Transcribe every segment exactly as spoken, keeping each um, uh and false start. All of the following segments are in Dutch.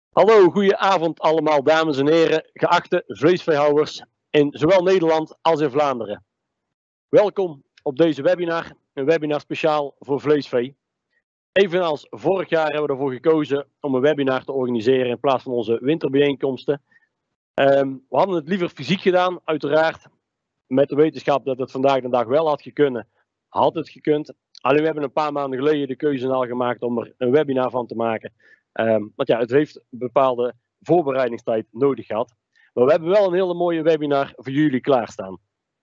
Hallo, goeie avond allemaal dames en heren, geachte vleesveehouders in zowel Nederland als in Vlaanderen. Welkom op deze webinar, een webinar speciaal voor vleesvee. Evenals vorig jaar hebben we ervoor gekozen om een webinar te organiseren in plaats van onze winterbijeenkomsten. Um, we hadden het liever fysiek gedaan, uiteraard, met de wetenschap dat het vandaag de dag wel had gekund, had het gekund. Alleen we hebben een paar maanden geleden de keuze al gemaakt om er een webinar van te maken. Um, want ja, het heeft een bepaalde voorbereidingstijd nodig gehad. Maar we hebben wel een hele mooie webinar voor jullie klaarstaan.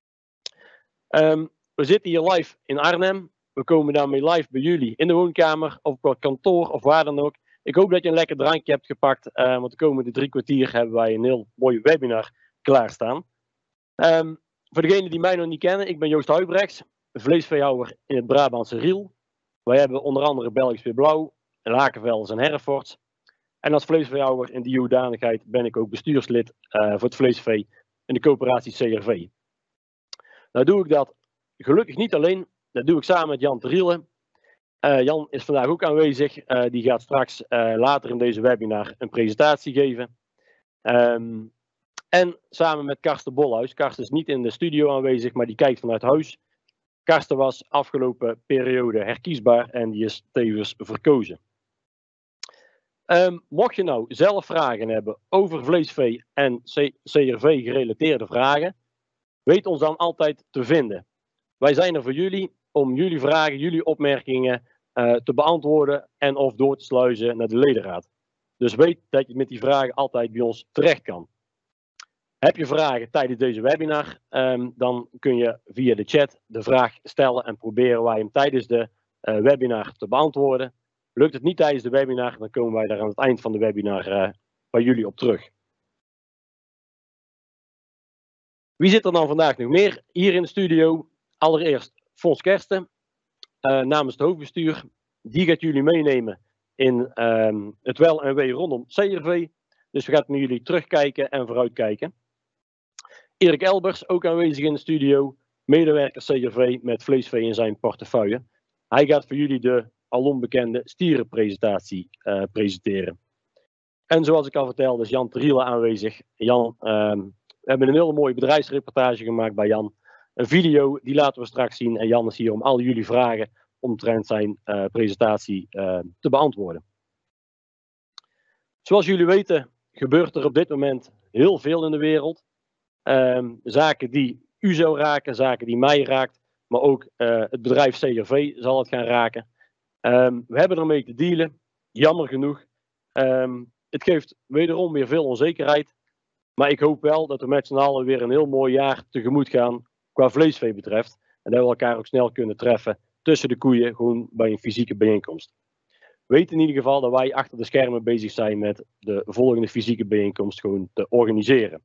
Um, we zitten hier live in Arnhem. We komen daarmee live bij jullie in de woonkamer of op kantoor of waar dan ook. Ik hoop dat je een lekker drankje hebt gepakt, uh, want de komende drie kwartier hebben wij een heel mooi webinar klaarstaan. Um, voor degenen die mij nog niet kennen, ik ben Joost Huybrechts, vleesveehouder in het Brabantse Riel. Wij hebben onder andere Belgisch Weerblauw, Lakenvels en Herreforts. En als vleesveehouder in die hoedanigheid ben ik ook bestuurslid uh, voor het vleesvee in de coöperatie C R V. Nou doe ik dat gelukkig niet alleen, dat doe ik samen met Jan Teriele. Uh, Jan is vandaag ook aanwezig, uh, die gaat straks uh, later in deze webinar een presentatie geven. Um, en samen met Karsten Bolhuis. Karsten is niet in de studio aanwezig, maar die kijkt vanuit huis. Karsten was afgelopen periode herkiesbaar en die is tevens verkozen. Um, mocht je nou zelf vragen hebben over vleesvee en C R V gerelateerde vragen, weet ons dan altijd te vinden. Wij zijn er voor jullie om jullie vragen, jullie opmerkingen uh, te beantwoorden en of door te sluizen naar de ledenraad. Dus weet dat je met die vragen altijd bij ons terecht kan. Heb je vragen tijdens deze webinar, um, dan kun je via de chat de vraag stellen en proberen wij hem tijdens de uh, webinar te beantwoorden. Lukt het niet tijdens de webinar, dan komen wij daar aan het eind van de webinar uh, bij jullie op terug. Wie zit er dan vandaag nog meer hier in de studio? Allereerst Fons Kersten, uh, namens het hoofdbestuur. Die gaat jullie meenemen in uh, het wel en wee rondom C R V. Dus we gaan met jullie terugkijken en vooruitkijken. Erik Elbers, ook aanwezig in de studio. Medewerker C R V met vleesvee in zijn portefeuille. Hij gaat voor jullie de alom bekende stierenpresentatie uh, presenteren. En zoals ik al vertelde is Jan Teriele aanwezig. Jan, uh, we hebben een hele mooie bedrijfsreportage gemaakt bij Jan. Een video, die laten we straks zien. En Jan is hier om al jullie vragen omtrent zijn uh, presentatie uh, te beantwoorden. Zoals jullie weten gebeurt er op dit moment heel veel in de wereld. Uh, zaken die u zou raken, zaken die mij raakt. Maar ook uh, het bedrijf C R V zal het gaan raken. Um, we hebben ermee te dealen, jammer genoeg. Um, het geeft wederom weer veel onzekerheid. Maar ik hoop wel dat we met z'n allen weer een heel mooi jaar tegemoet gaan qua vleesvee betreft. En dat we elkaar ook snel kunnen treffen tussen de koeien, gewoon bij een fysieke bijeenkomst. Weet in ieder geval dat wij achter de schermen bezig zijn met de volgende fysieke bijeenkomst gewoon te organiseren.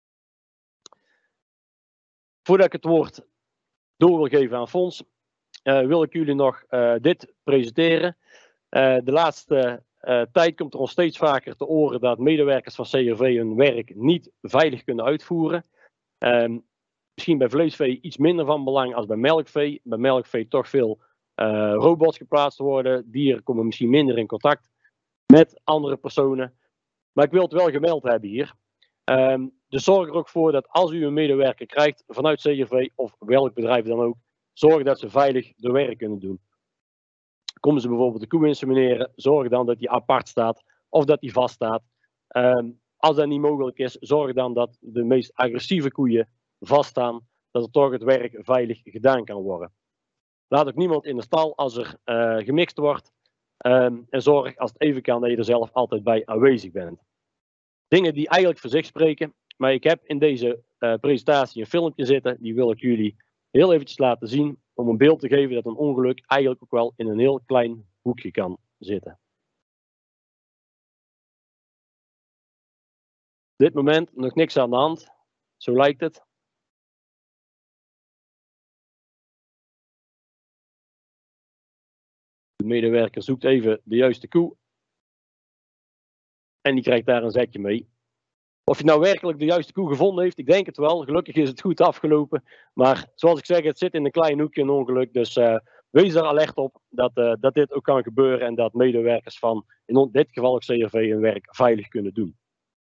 Voordat ik het woord door wil geven aan Fons, uh, wil ik jullie nog uh, dit presenteren. Uh, de laatste uh, tijd komt er ons steeds vaker te oren dat medewerkers van C R V hun werk niet veilig kunnen uitvoeren. Um, misschien bij vleesvee iets minder van belang als bij melkvee. Bij melkvee toch veel uh, robots geplaatst worden. Dieren komen misschien minder in contact met andere personen. Maar ik wil het wel gemeld hebben hier. Um, dus zorg er ook voor dat als u een medewerker krijgt vanuit C R V of welk bedrijf dan ook, zorg dat ze veilig de werk kunnen doen. Komen ze bijvoorbeeld de koe insemineren, zorg dan dat die apart staat of dat die vast staat. Um, als dat niet mogelijk is, zorg dan dat de meest agressieve koeien vaststaan, dat er toch het werk veilig gedaan kan worden. Laat ook niemand in de stal als er uh, gemixt wordt. Um, en zorg als het even kan dat je er zelf altijd bij aanwezig bent. Dingen die eigenlijk voor zich spreken, maar ik heb in deze uh, presentatie een filmpje zitten, die wil ik jullie heel eventjes laten zien, om een beeld te geven dat een ongeluk eigenlijk ook wel in een heel klein hoekje kan zitten. Op dit moment nog niks aan de hand, zo lijkt het. De medewerker zoekt even de juiste koe. En die krijgt daar een zetje mee. Of je nou werkelijk de juiste koe gevonden heeft, ik denk het wel. Gelukkig is het goed afgelopen. Maar zoals ik zeg, het zit in een klein hoekje een ongeluk. Dus uh, wees er alert op dat, uh, dat dit ook kan gebeuren en dat medewerkers van, in dit geval ook C R V, hun werk veilig kunnen doen.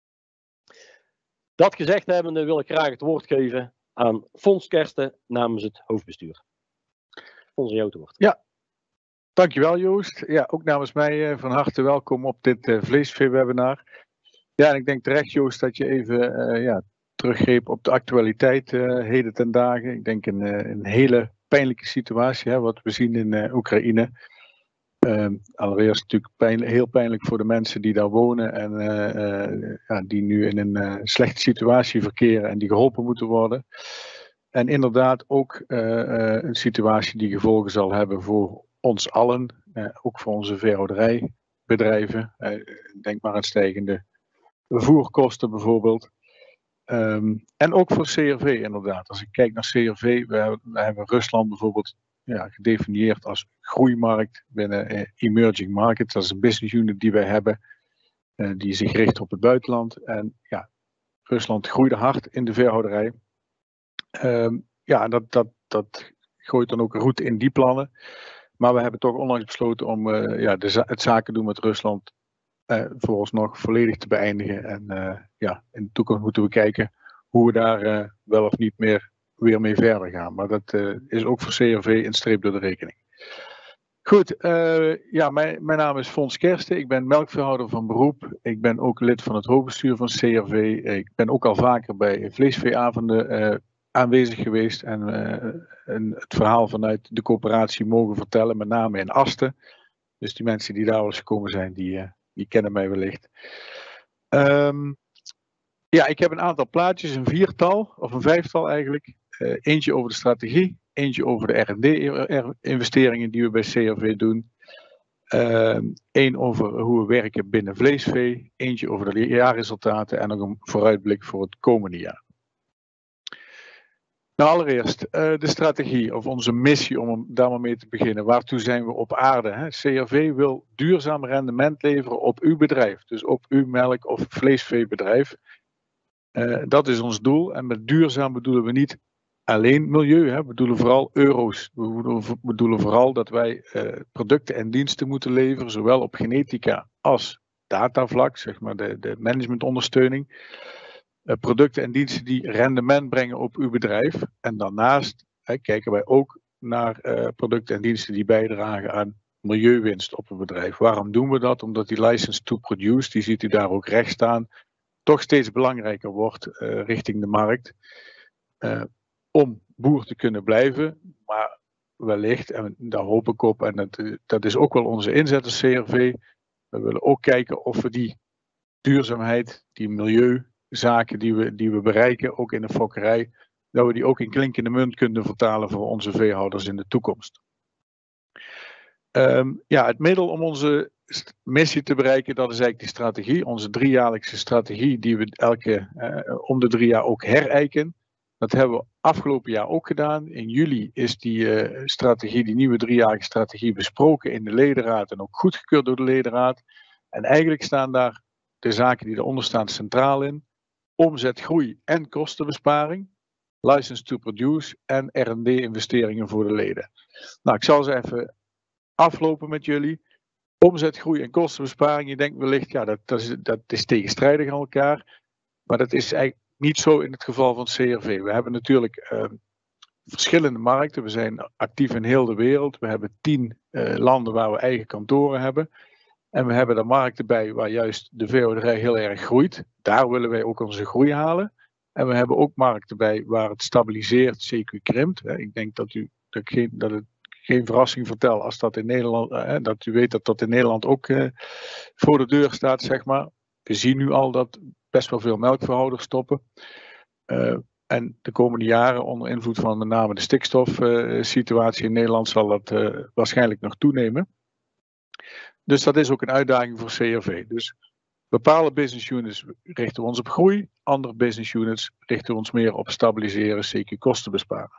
Dat gezegd hebbende wil ik graag het woord geven aan Fons Kersten namens het hoofdbestuur. Fons, aan jou het woord. Ja, dankjewel Joost. Ja, ook namens mij uh, van harte welkom op dit uh, vleesvee-webinar. Ja, en ik denk terecht Joost dat je even uh, ja, teruggreep op de actualiteit uh, heden ten dagen. Ik denk een, uh, een hele pijnlijke situatie, hè, wat we zien in uh, Oekraïne. Uh, allereerst natuurlijk pijn, heel pijnlijk voor de mensen die daar wonen en uh, uh, ja, die nu in een uh, slechte situatie verkeren en die geholpen moeten worden. En inderdaad ook uh, uh, een situatie die gevolgen zal hebben voor ons allen, uh, ook voor onze veehouderijbedrijven. Uh, denk maar aan stijgende voerkosten bijvoorbeeld. Um, en ook voor C R V inderdaad. Als ik kijk naar C R V, we hebben, we hebben Rusland bijvoorbeeld ja, gedefinieerd als groeimarkt binnen uh, emerging markets. Dat is een business unit die wij hebben, uh, die zich richt op het buitenland. En ja, Rusland groeide hard in de veehouderij. Um, ja, dat, dat, dat gooit dan ook een route in die plannen. Maar we hebben toch onlangs besloten om uh, ja, de, het zaken doen met Rusland uh, vooralsnog volledig te beëindigen. En uh, ja, in de toekomst moeten we kijken hoe we daar uh, wel of niet meer weer mee verder gaan. Maar dat uh, is ook voor C R V een streep door de rekening. Goed, uh, ja, mijn, mijn naam is Fons Kersten. Ik ben melkveehouder van beroep. Ik ben ook lid van het hoofdbestuur van C R V. Ik ben ook al vaker bij vleesveeavonden uh, aanwezig geweest en, uh, en het verhaal vanuit de coöperatie mogen vertellen, met name in Asten. Dus die mensen die daar wel eens gekomen zijn, die, uh, die kennen mij wellicht. Um, ja, ik heb een aantal plaatjes, een viertal, of een vijftal eigenlijk. Uh, eentje over de strategie, eentje over de R en D-investeringen die we bij C R V doen. Eén uh, over hoe we werken binnen vleesvee, eentje over de jaarresultaten en nog een vooruitblik voor het komende jaar. Nou, allereerst uh, de strategie of onze missie om daar maar mee te beginnen. Waartoe zijn we op aarde? Hè? C R V wil duurzaam rendement leveren op uw bedrijf. Dus op uw melk- of vleesveebedrijf. Uh, dat is ons doel. En met duurzaam bedoelen we niet alleen milieu. Hè? We bedoelen vooral euro's. We bedoelen vooral dat wij uh, producten en diensten moeten leveren. Zowel op genetica als datavlak. Zeg maar de, de managementondersteuning. Uh, producten en diensten die rendement brengen op uw bedrijf. En daarnaast uh, kijken wij ook naar uh, producten en diensten die bijdragen aan milieuwinst op een bedrijf. Waarom doen we dat? Omdat die license to produce, die ziet u daar ook rechts staan, toch steeds belangrijker wordt uh, richting de markt. Uh, om boer te kunnen blijven, maar wellicht, en daar hoop ik op, en dat, dat is ook wel onze inzet als C R V, we willen ook kijken of we die duurzaamheid, die milieu zaken die we, die we bereiken, ook in de fokkerij, dat we die ook in klinkende munt kunnen vertalen voor onze veehouders in de toekomst. Um, ja, het middel om onze missie te bereiken, dat is eigenlijk die strategie, onze driejaarlijkse strategie die we elke, uh, om de drie jaar ook herijken. Dat hebben we afgelopen jaar ook gedaan. In juli is die uh, strategie, die nieuwe driejarige strategie besproken in de ledenraad en ook goedgekeurd door de ledenraad. En eigenlijk staan daar de zaken die eronder staan centraal in. Omzet, groei en kostenbesparing, license to produce en R en D-investeringen voor de leden. Nou, ik zal ze even aflopen met jullie. Omzet, groei en kostenbesparing. Je denkt wellicht, ja, dat, dat, is, dat is tegenstrijdig aan elkaar. Maar dat is eigenlijk niet zo in het geval van C R V. We hebben natuurlijk uh, verschillende markten. We zijn actief in heel de wereld. We hebben tien uh, landen waar we eigen kantoren hebben. En we hebben er markten bij waar juist de veehouderij heel erg groeit. Daar willen wij ook onze groei halen. En we hebben ook markten bij waar het stabiliseert, C Q krimpt. Ik denk dat, u, dat, geen, dat het geen verrassing vertel als dat in Nederland, dat u weet dat dat in Nederland ook voor de deur staat, zeg maar. We zien nu al dat best wel veel melkveehouders stoppen. En de komende jaren, onder invloed van met name de stikstofsituatie in Nederland, zal dat waarschijnlijk nog toenemen. Dus dat is ook een uitdaging voor C R V. Dus bepaalde business units richten we ons op groei. Andere business units richten we ons meer op stabiliseren, C Q kosten besparen.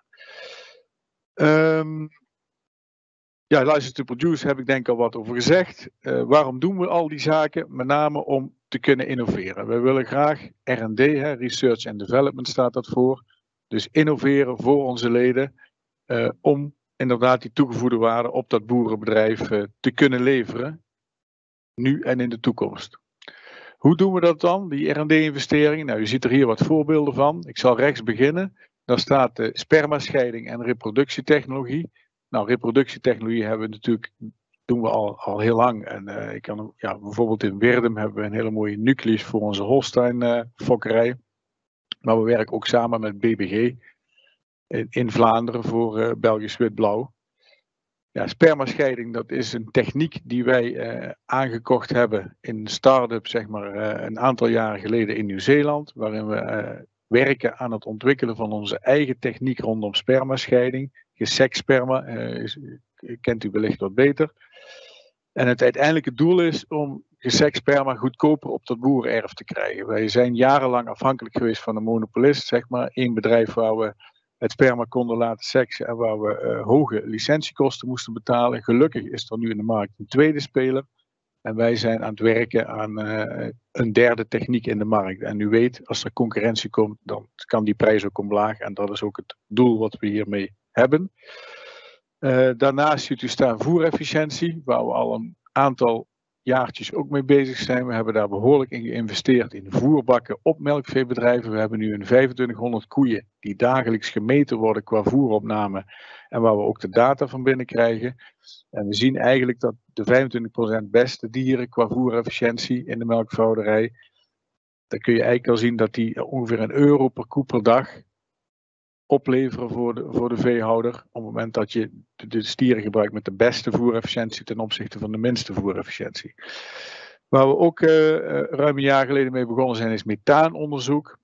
Um, ja, license to produce heb ik denk al wat over gezegd. Uh, waarom doen we al die zaken? Met name om te kunnen innoveren. We willen graag R en D, hè, Research and Development staat dat voor. Dus innoveren voor onze leden. Uh, om inderdaad die toegevoegde waarde op dat boerenbedrijf uh, te kunnen leveren, nu en in de toekomst. Hoe doen we dat dan, die R en D-investering? Nou, u ziet er hier wat voorbeelden van. Ik zal rechts beginnen. Daar staat de spermascheiding en reproductietechnologie. Nou, reproductietechnologie hebben we natuurlijk, doen we al, al heel lang. En uh, ik kan, ja, bijvoorbeeld in Weerdum hebben we een hele mooie nucleus voor onze Holstein-fokkerij. Uh, maar we werken ook samen met B B G in, in Vlaanderen voor uh, Belgisch Wit-Blauw. Ja, spermascheiding, dat is een techniek die wij uh, aangekocht hebben in een start-up, zeg maar, uh, een aantal jaren geleden in Nieuw-Zeeland, waarin we uh, werken aan het ontwikkelen van onze eigen techniek rondom spermascheiding. Gesekt sperma, uh, is, kent u wellicht wat beter. En het uiteindelijke doel is om gesekt sperma goedkoper op dat boerenerf te krijgen. Wij zijn jarenlang afhankelijk geweest van een monopolist, zeg maar, één bedrijf waar we het sperma konden laten seksen en waar we uh, hoge licentiekosten moesten betalen. Gelukkig is er nu in de markt een tweede speler. En wij zijn aan het werken aan uh, een derde techniek in de markt. En u weet, als er concurrentie komt, dan kan die prijs ook omlaag. En dat is ook het doel wat we hiermee hebben. Uh, daarnaast ziet u staan voerefficiëntie, waar we al een aantal jaartjes ook mee bezig zijn. We hebben daar behoorlijk in geïnvesteerd in voerbakken op melkveebedrijven. We hebben nu een vijfentwintighonderd koeien die dagelijks gemeten worden qua voeropname en waar we ook de data van binnen krijgen. En we zien eigenlijk dat de vijfentwintig procent beste dieren qua voerefficiëntie in de melkveehouderij, dan kun je eigenlijk al zien dat die ongeveer een euro per koe per dag opleveren voor de, voor de veehouder op het moment dat je de, de stieren gebruikt met de beste voerefficiëntie ten opzichte van de minste voerefficiëntie. Waar we ook uh, ruim een jaar geleden mee begonnen zijn is methaanonderzoek.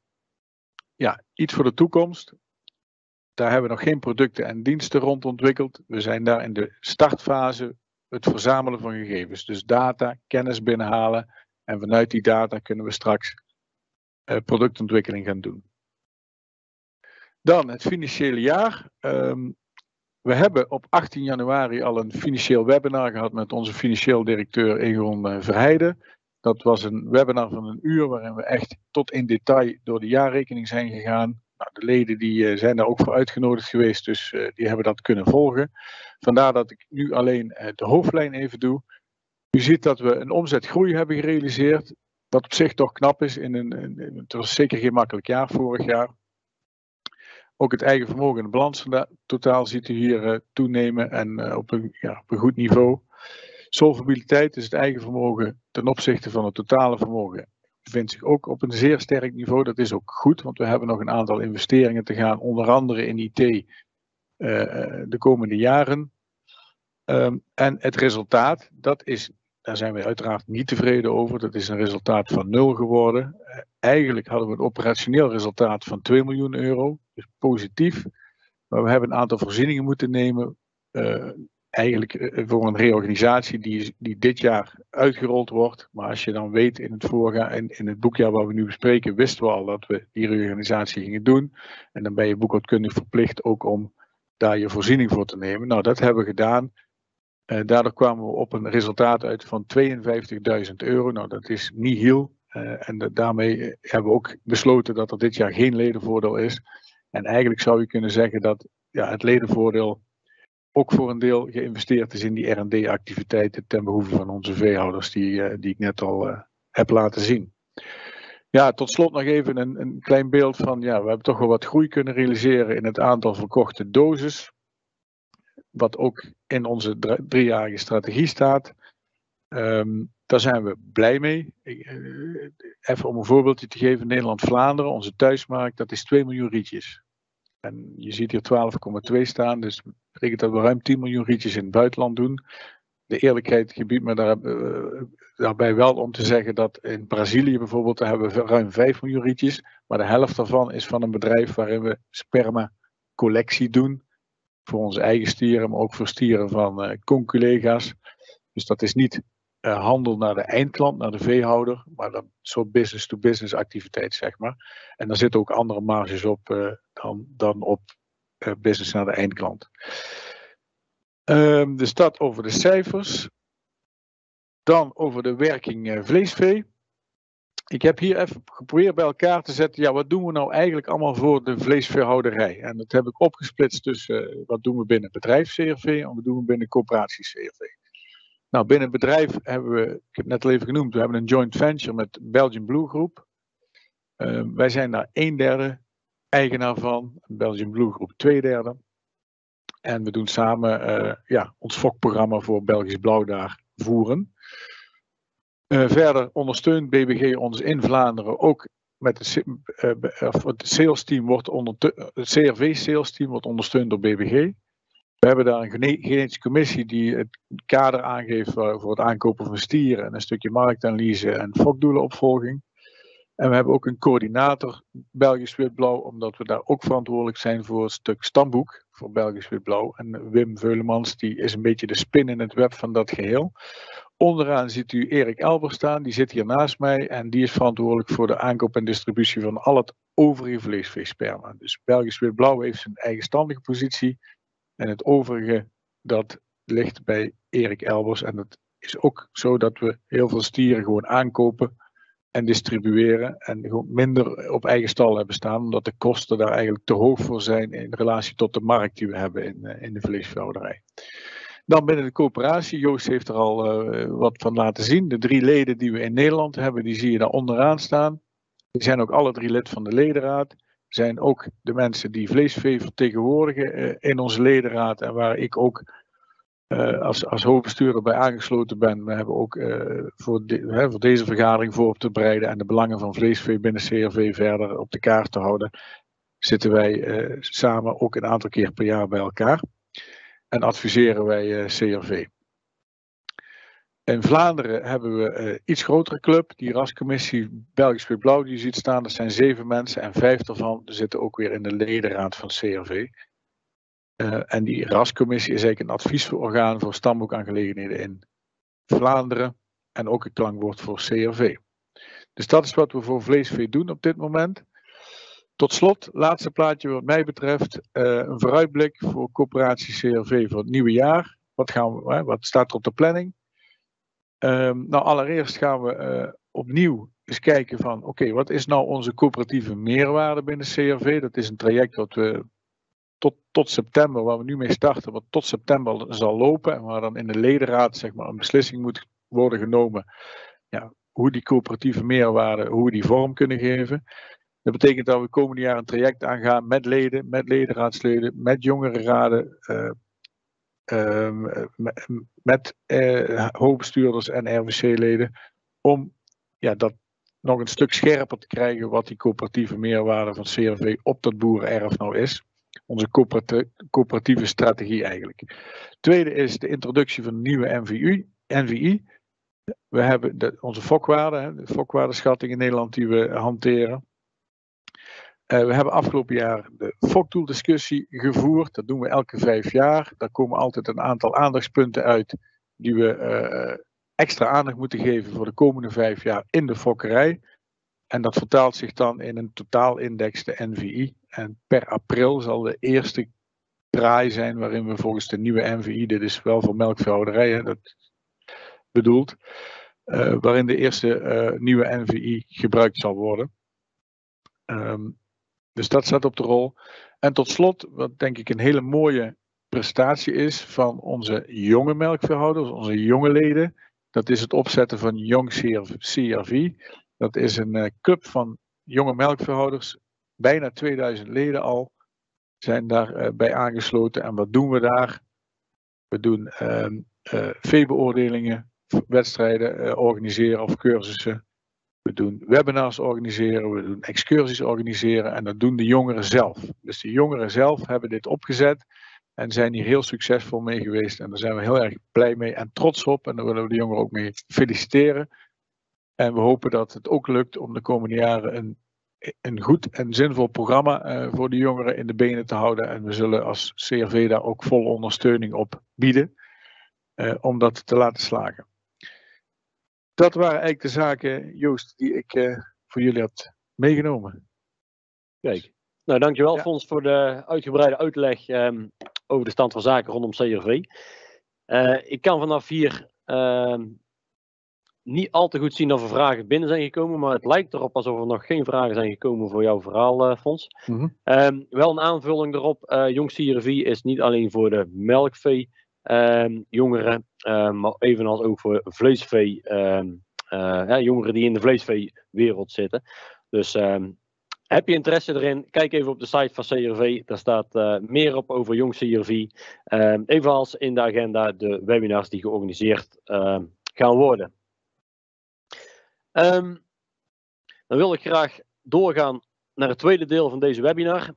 Ja, iets voor de toekomst. Daar hebben we nog geen producten en diensten rond ontwikkeld. We zijn daar in de startfase het verzamelen van gegevens. Dus data, kennis binnenhalen en vanuit die data kunnen we straks uh, productontwikkeling gaan doen. Dan het financiële jaar. Um, we hebben op achttien januari al een financieel webinar gehad met onze financieel directeur Egon uh, Verheijden. Dat was een webinar van een uur waarin we echt tot in detail door de jaarrekening zijn gegaan. Nou, de leden die, uh, zijn daar ook voor uitgenodigd geweest, dus uh, die hebben dat kunnen volgen. Vandaar dat ik nu alleen uh, de hoofdlijn even doe. U ziet dat we een omzetgroei hebben gerealiseerd. Wat op zich toch knap is. In een, in, in, het was zeker geen makkelijk jaar vorig jaar. Ook het eigen vermogen en de balans totaal ziet u hier uh, toenemen en uh, op, een, ja, op een goed niveau. Solvabiliteit, dus het eigen vermogen ten opzichte van het totale vermogen, bevindt zich ook op een zeer sterk niveau. Dat is ook goed, want we hebben nog een aantal investeringen te gaan, onder andere in I T uh, de komende jaren. Um, en het resultaat, dat is, daar zijn we uiteraard niet tevreden over. Dat is een resultaat van nul geworden. Uh, eigenlijk hadden we een operationeel resultaat van twee miljoen euro. Dus positief. Maar we hebben een aantal voorzieningen moeten nemen. Uh, eigenlijk uh, voor een reorganisatie die, die dit jaar uitgerold wordt. Maar als je dan weet in het voorgaan, in, in het boekjaar waar we nu bespreken, wisten we al dat we die reorganisatie gingen doen. En dan ben je boekhoudkundig verplicht ook om daar je voorziening voor te nemen. Nou, dat hebben we gedaan. Uh, daardoor kwamen we op een resultaat uit van tweeënvijftigduizend euro. Nou, dat is nihil. Uh, en de, daarmee hebben we ook besloten dat er dit jaar geen ledenvoordeel is. En eigenlijk zou je kunnen zeggen dat ja, het ledenvoordeel ook voor een deel geïnvesteerd is in die R en D-activiteiten ten behoeve van onze veehouders die, uh, die ik net al uh, heb laten zien. Ja, tot slot nog even een, een klein beeld van, ja, we hebben toch wel wat groei kunnen realiseren in het aantal verkochte doses. Wat ook in onze driejarige strategie staat. Um, daar zijn we blij mee. Even om een voorbeeldje te geven, Nederland-Vlaanderen, onze thuismarkt, dat is twee miljoen rietjes. En je ziet hier twaalf komma twee staan, dus dat betekent dat we ruim tien miljoen rietjes in het buitenland doen. De eerlijkheid gebiedt me daar, uh, daarbij wel om te zeggen dat in Brazilië bijvoorbeeld, daar hebben we ruim vijf miljoen rietjes. Maar de helft daarvan is van een bedrijf waarin we spermacollectie doen. Voor onze eigen stieren, maar ook voor stieren van uh, conculega's. Dus dat is niet uh, handel naar de eindklant, naar de veehouder, maar dat soort business-to-business activiteit, zeg maar. En daar zitten ook andere marges op uh, dan, dan op uh, business naar de eindklant. Um, dus dat over de cijfers. Dan over de werking uh, vleesvee. ik heb hier even geprobeerd bij elkaar te zetten, ja, wat doen we nou eigenlijk allemaal voor de vleesveehouderij? En dat heb ik opgesplitst tussen uh, wat doen we binnen bedrijf C R V en wat doen we binnen coöperatie C R V. Nou, binnen bedrijf hebben we, ik heb het net al even genoemd, we hebben een joint venture met Belgian Blue Group. Uh, wij zijn daar een derde eigenaar van, Belgian Blue Group twee derde. En we doen samen uh, ja, ons fokprogramma voor Belgisch Blauw daar voeren. Uh, verder ondersteunt B B G ons in Vlaanderen ook met het, uh, het sales team wordt onder, het C R V sales team wordt ondersteund door B B G. We hebben daar een genetische commissie die het kader aangeeft voor het aankopen van stieren en een stukje marktanalyse en fokdoelenopvolging. En we hebben ook een coördinator Belgisch Wit-Blauw, omdat we daar ook verantwoordelijk zijn voor het stuk stamboek voor Belgisch Wit-Blauw. En Wim Veulemans die is een beetje de spin in het web van dat geheel. Onderaan ziet u Erik Elber staan, die zit hier naast mij en die is verantwoordelijk voor de aankoop en distributie van al het overige vleesveesperma. Dus Belgisch Wit-Blauw heeft zijn eigenstandige positie en het overige dat ligt bij Erik Elbers. En het is ook zo dat we heel veel stieren gewoon aankopen en distribueren en gewoon minder op eigen stal hebben staan, omdat de kosten daar eigenlijk te hoog voor zijn in relatie tot de markt die we hebben in, in de vleesveehouderij. Dan binnen de coöperatie, Joost heeft er al uh, wat van laten zien. De drie leden die we in Nederland hebben, die zie je daar onderaan staan. Die zijn ook alle drie lid van de ledenraad. Zijn ook de mensen die vleesvee vertegenwoordigen uh, in onze ledenraad. En waar ik ook uh, als, als hoofdbestuurder bij aangesloten ben. We hebben ook uh, voor, de, hè, voor deze vergadering voor op te bereiden en de belangen van vleesvee binnen C R V verder op de kaart te houden. Zitten wij uh, samen ook een aantal keer per jaar bij elkaar. En adviseren wij uh, C R V. In Vlaanderen hebben we een uh, iets grotere club. Die rascommissie Belgisch Wit-Blauw die je ziet staan. Dat zijn zeven mensen en vijf daarvan zitten ook weer in de ledenraad van C R V. Uh, en die rascommissie is eigenlijk een adviesorgaan voor stamboekaangelegenheden in Vlaanderen. En ook een klankwoord voor C R V. Dus dat is wat we voor vleesvee doen op dit moment. Tot slot, laatste plaatje wat mij betreft, uh, een vooruitblik voor coöperatie C R V voor het nieuwe jaar. Wat, gaan we, hè, wat staat er op de planning? Um, nou, allereerst gaan we uh, opnieuw eens kijken van, oké, okay, wat is nou onze coöperatieve meerwaarde binnen C R V? Dat is een traject wat we tot, tot september, waar we nu mee starten, wat tot september zal lopen. En waar dan in de ledenraad zeg maar, een beslissing moet worden genomen. Ja, hoe die coöperatieve meerwaarde, hoe we die vorm kunnen geven. Dat betekent dat we komende jaar een traject aangaan met leden, met ledenraadsleden, met jongerenraden, uh, uh, met, met uh, hoofdbestuurders en R V C-leden, om ja, dat nog een stuk scherper te krijgen wat die coöperatieve meerwaarde van C R V op dat boerenerf nou is. Onze coöperatieve strategie eigenlijk. Tweede is de introductie van de nieuwe N V I. N V I. We hebben de, onze fokwaarde, de fokwaardeschatting in Nederland die we hanteren. Uh, we hebben afgelopen jaar de fokdoeldiscussie gevoerd. Dat doen we elke vijf jaar. Daar komen altijd een aantal aandachtspunten uit die we uh, extra aandacht moeten geven voor de komende vijf jaar in de fokkerij. En dat vertaalt zich dan in een totaalindex, de N V I. En per april zal de eerste draai zijn waarin we volgens de nieuwe N V I, dit is wel voor melkveehouderij, hè, dat bedoeld, uh, waarin de eerste uh, nieuwe N V I gebruikt zal worden. Um, dus dat staat op de rol. En tot slot, wat denk ik een hele mooie prestatie is van onze jonge melkveehouders, onze jonge leden. Dat is het opzetten van Young C R V. Dat is een uh, club van jonge melkveehouders. Bijna tweeduizend leden al zijn daarbij uh, bij aangesloten. En wat doen we daar? We doen uh, uh, veebeoordelingen, wedstrijden uh, organiseren of cursussen. We doen webinars organiseren, we doen excursies organiseren en dat doen de jongeren zelf. Dus de jongeren zelf hebben dit opgezet en zijn hier heel succesvol mee geweest. En daar zijn we heel erg blij mee en trots op en daar willen we de jongeren ook mee feliciteren. En we hopen dat het ook lukt om de komende jaren een, een goed en zinvol programma uh, voor de jongeren in de benen te houden. En we zullen als C R V daar ook vol ondersteuning op bieden uh, om dat te laten slagen. Dat waren eigenlijk de zaken, Joost, die ik uh, voor jullie had meegenomen. Kijk, nou dankjewel ja. Fons voor de uitgebreide uitleg um, over de stand van zaken rondom C R V. Uh, ik kan vanaf hier um, niet al te goed zien of er vragen binnen zijn gekomen, maar het lijkt erop alsof er nog geen vragen zijn gekomen voor jouw verhaal, uh, Fons. Mm-hmm. Um, wel een aanvulling erop, uh, Jong Siervie is niet alleen voor de melkvee um, jongeren, um, maar evenals ook voor vleesvee um, uh, ja, jongeren die in de vleesveewereld zitten. Dus um, heb je interesse erin, kijk even op de site van C R V, daar staat uh, meer op over Jong Siervie. Um, evenals in de agenda de webinars die georganiseerd uh, gaan worden. Um, dan wil ik graag doorgaan naar het tweede deel van deze webinar.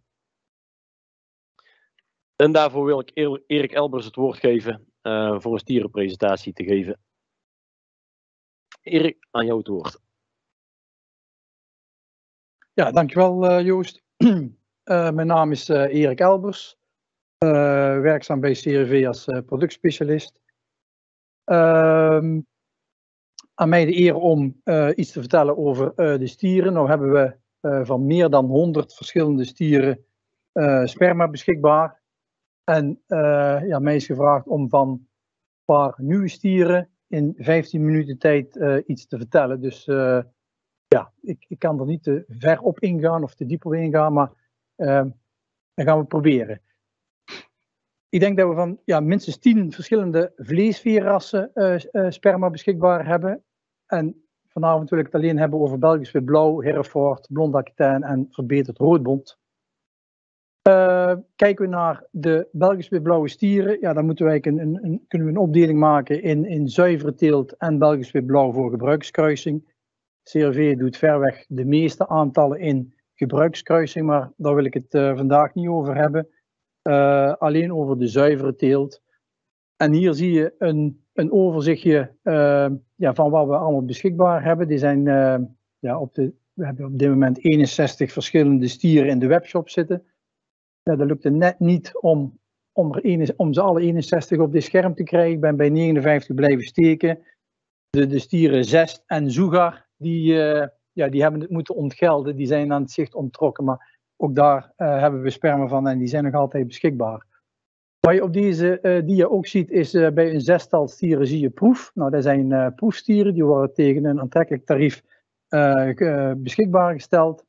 En daarvoor wil ik Erik Elbers het woord geven uh, voor een stierenpresentatie te geven. Erik, aan jou het woord. Ja, dankjewel uh, Joost. uh, mijn naam is uh, Erik Elbers, uh, werkzaam bij C R V als uh, productspecialist. Uh, aan mij de eer om uh, iets te vertellen over uh, de stieren. Nou hebben we uh, van meer dan honderd verschillende stieren uh, sperma beschikbaar. En uh, ja, mij is gevraagd om van een paar nieuwe stieren in vijftien minuten tijd uh, iets te vertellen. Dus uh, ja, ik, ik kan er niet te ver op ingaan of te diep op ingaan, maar uh, dat gaan we proberen. Ik denk dat we van ja, minstens tien verschillende vleesveerassen uh, uh, sperma beschikbaar hebben. En vanavond wil ik het alleen hebben over Belgisch wit blauw, Hereford, blond Aquitaine en verbeterd roodbont. Uh, kijken we naar de Belgisch wit blauwe stieren, ja, dan moeten wij een, een, een, kunnen we een opdeling maken in, in zuivere teelt en Belgisch wit blauw voor gebruikskruising. C R V doet verweg de meeste aantallen in gebruikskruising, maar daar wil ik het uh, vandaag niet over hebben. Uh, alleen over de zuivere teelt. En hier zie je een, een overzichtje uh, ja, van wat we allemaal beschikbaar hebben. Die zijn, uh, ja, op de, we hebben op dit moment eenenzestig verschillende stieren in de webshop zitten. Ja, dat lukte net niet om, om, er een, om ze alle eenenzestig op dit scherm te krijgen. Ik ben bij negenenvijftig blijven steken. De, de stieren Zest en Zoegar, die, uh, ja, die hebben het moeten ontgelden. Die zijn aan het zicht onttrokken, maar ook daar uh, hebben we sperma van en die zijn nog altijd beschikbaar. Wat je op deze uh, dia ook ziet is uh, bij een zestal stieren zie je proef. Nou, dat zijn uh, proefstieren, die worden tegen een aantrekkelijk tarief uh, uh, beschikbaar gesteld.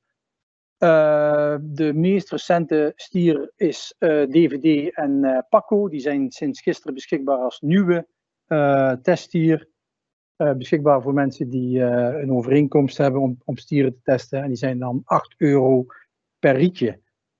Uh, de meest recente stier is uh, D V D en uh, Paco. Die zijn sinds gisteren beschikbaar als nieuwe uh, teststier. Uh, beschikbaar voor mensen die uh, een overeenkomst hebben om, om stieren te testen. En die zijn dan acht euro per rietje.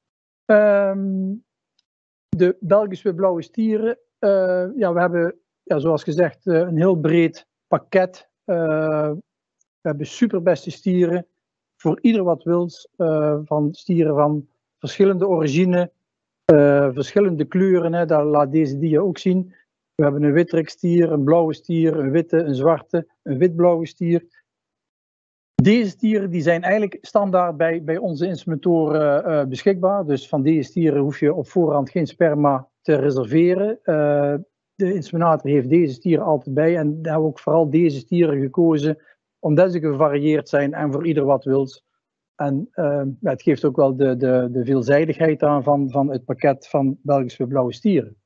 Um, de Belgisch wit blauwe stieren. Uh, ja, we hebben, ja, zoals gezegd, uh, een heel breed pakket. Uh, we hebben superbeste stieren. Voor ieder wat wils. Uh, van stieren van verschillende origine. Uh, verschillende kleuren. Hè, dat laat deze dia ook zien. We hebben een witrekstier, een blauwe stier, een witte, een zwarte, een witblauwe stier. Deze stieren die zijn eigenlijk standaard bij, bij onze inseminatoren uh, beschikbaar. Dus van deze stieren hoef je op voorhand geen sperma te reserveren. Uh, de inseminator heeft deze stieren altijd bij. En daar hebben we ook vooral deze stieren gekozen. Omdat ze gevarieerd zijn en voor ieder wat wils. En uh, ja, het geeft ook wel de, de, de veelzijdigheid aan van, van het pakket van Belgisch wit blauwe stieren.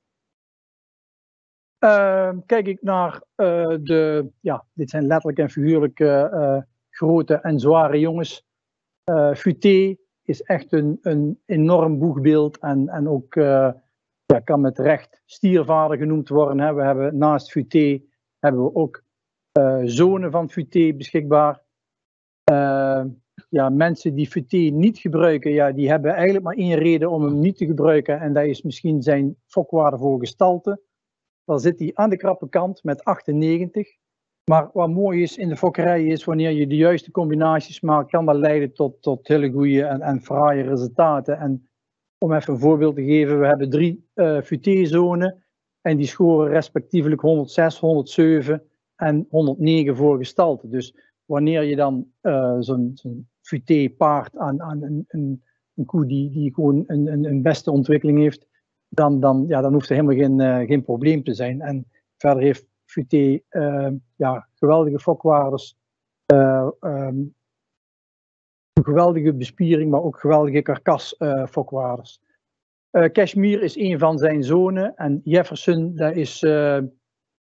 Uh, kijk ik naar uh, de, ja, dit zijn letterlijk en figuurlijk uh, uh, grote en zware jongens. Uh, Futé is echt een, een enorm boegbeeld en, en ook uh, ja, kan met recht stiervader genoemd worden. Hè. We hebben naast Futé hebben we ook uh, zonen van Futé beschikbaar. Uh, ja, mensen die Futé niet gebruiken, ja, die hebben eigenlijk maar één reden om hem niet te gebruiken en dat is misschien zijn fokwaarde voor gestalte. Dan zit hij aan de krappe kant met achtennegentig. Maar wat mooi is in de fokkerij is, wanneer je de juiste combinaties maakt, kan dat leiden tot, tot hele goede en, en fraaie resultaten. En om even een voorbeeld te geven, we hebben drie uh, Futé-zonen. En die scoren respectievelijk honderdzes, honderdzeven en honderdnegen voor gestalte. Dus wanneer je dan uh, zo'n zo'n Futé paart aan, aan een, een, een koe die, die gewoon een, een, een beste ontwikkeling heeft, Dan, dan, ja, dan hoeft er helemaal geen, uh, geen probleem te zijn. En verder heeft Futé uh, ja, geweldige fokwaardes, uh, um, een geweldige bespiering, maar ook geweldige karkas uh, fokwaardes. Uh, Cashmere is een van zijn zonen en Jefferson, dat is uh,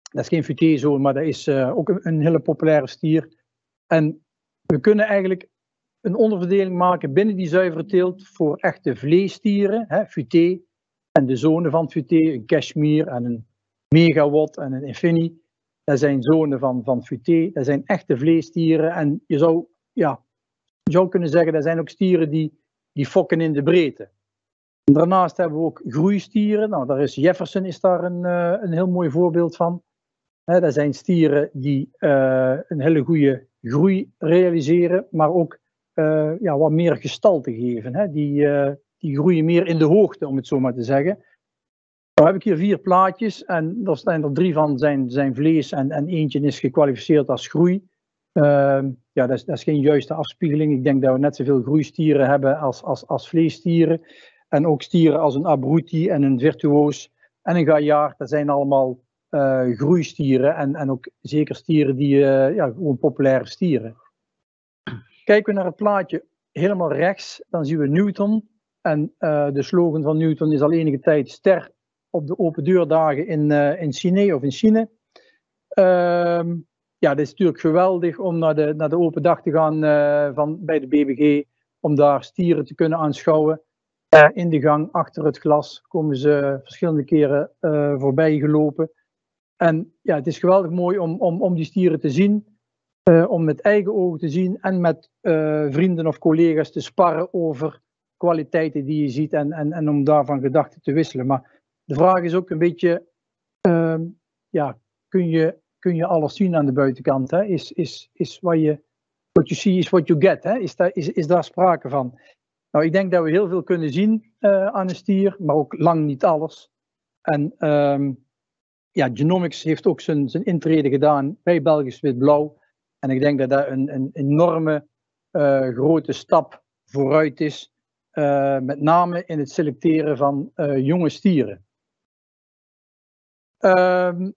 Dat is geen futé-zoon, maar dat is uh, ook een, een hele populaire stier. En we kunnen eigenlijk een onderverdeling maken binnen die zuivere teelt voor echte vleesstieren, hè, futé, en de zonen van futé, een cashmere en een megawatt en een infinity. Dat zijn zonen van, van futé, dat zijn echte vleesstieren. En je zou, ja, je zou kunnen zeggen, dat zijn ook stieren die, die fokken in de breedte. En daarnaast hebben we ook groeistieren. Nou, daar is Jefferson is daar een, uh, een heel mooi voorbeeld van. He, dat zijn stieren die uh, een hele goede groei realiseren, maar ook uh, ja, wat meer gestalte geven. He. Die, uh, die groeien meer in de hoogte, om het zo maar te zeggen. Nou heb ik hier vier plaatjes en er zijn er drie van zijn, zijn vlees en, en eentje is gekwalificeerd als groei. Uh, ja, dat is, dat is geen juiste afspiegeling. Ik denk dat we net zoveel groeistieren hebben als, als, als vleesstieren. En ook stieren als een Abruti en een Virtuoos en een Gaillard. Dat zijn allemaal uh, groeistieren en, en ook zeker stieren die uh, ja, gewoon populaire stieren. Kijken we naar het plaatje helemaal rechts, dan zien we Newton. En uh, de slogan van Newton is al enige tijd ster op de open deurdagen in, uh, in China of in China. Uh, ja, dat is natuurlijk geweldig om naar de, naar de open dag te gaan uh, van, bij de B B G, om daar stieren te kunnen aanschouwen. Uh, in de gang, achter het glas, komen ze verschillende keren uh, voorbij gelopen. En ja, het is geweldig mooi om, om, om die stieren te zien, uh, om met eigen ogen te zien en met uh, vrienden of collega's te sparren over kwaliteiten die je ziet en, en, en om daarvan gedachten te wisselen. Maar de vraag is ook een beetje, uh, ja, kun je, kun je alles zien aan de buitenkant? Hè? Is, is, is wat je, what you see is what you get, hè? Is, daar, is, is daar sprake van? Nou, ik denk dat we heel veel kunnen zien uh, aan een stier, maar ook lang niet alles. En um, ja, Genomics heeft ook zijn, zijn intrede gedaan bij Belgisch Wit-Blauw. En ik denk dat dat een, een enorme uh, grote stap vooruit is, uh, met name in het selecteren van uh, jonge stieren. Um,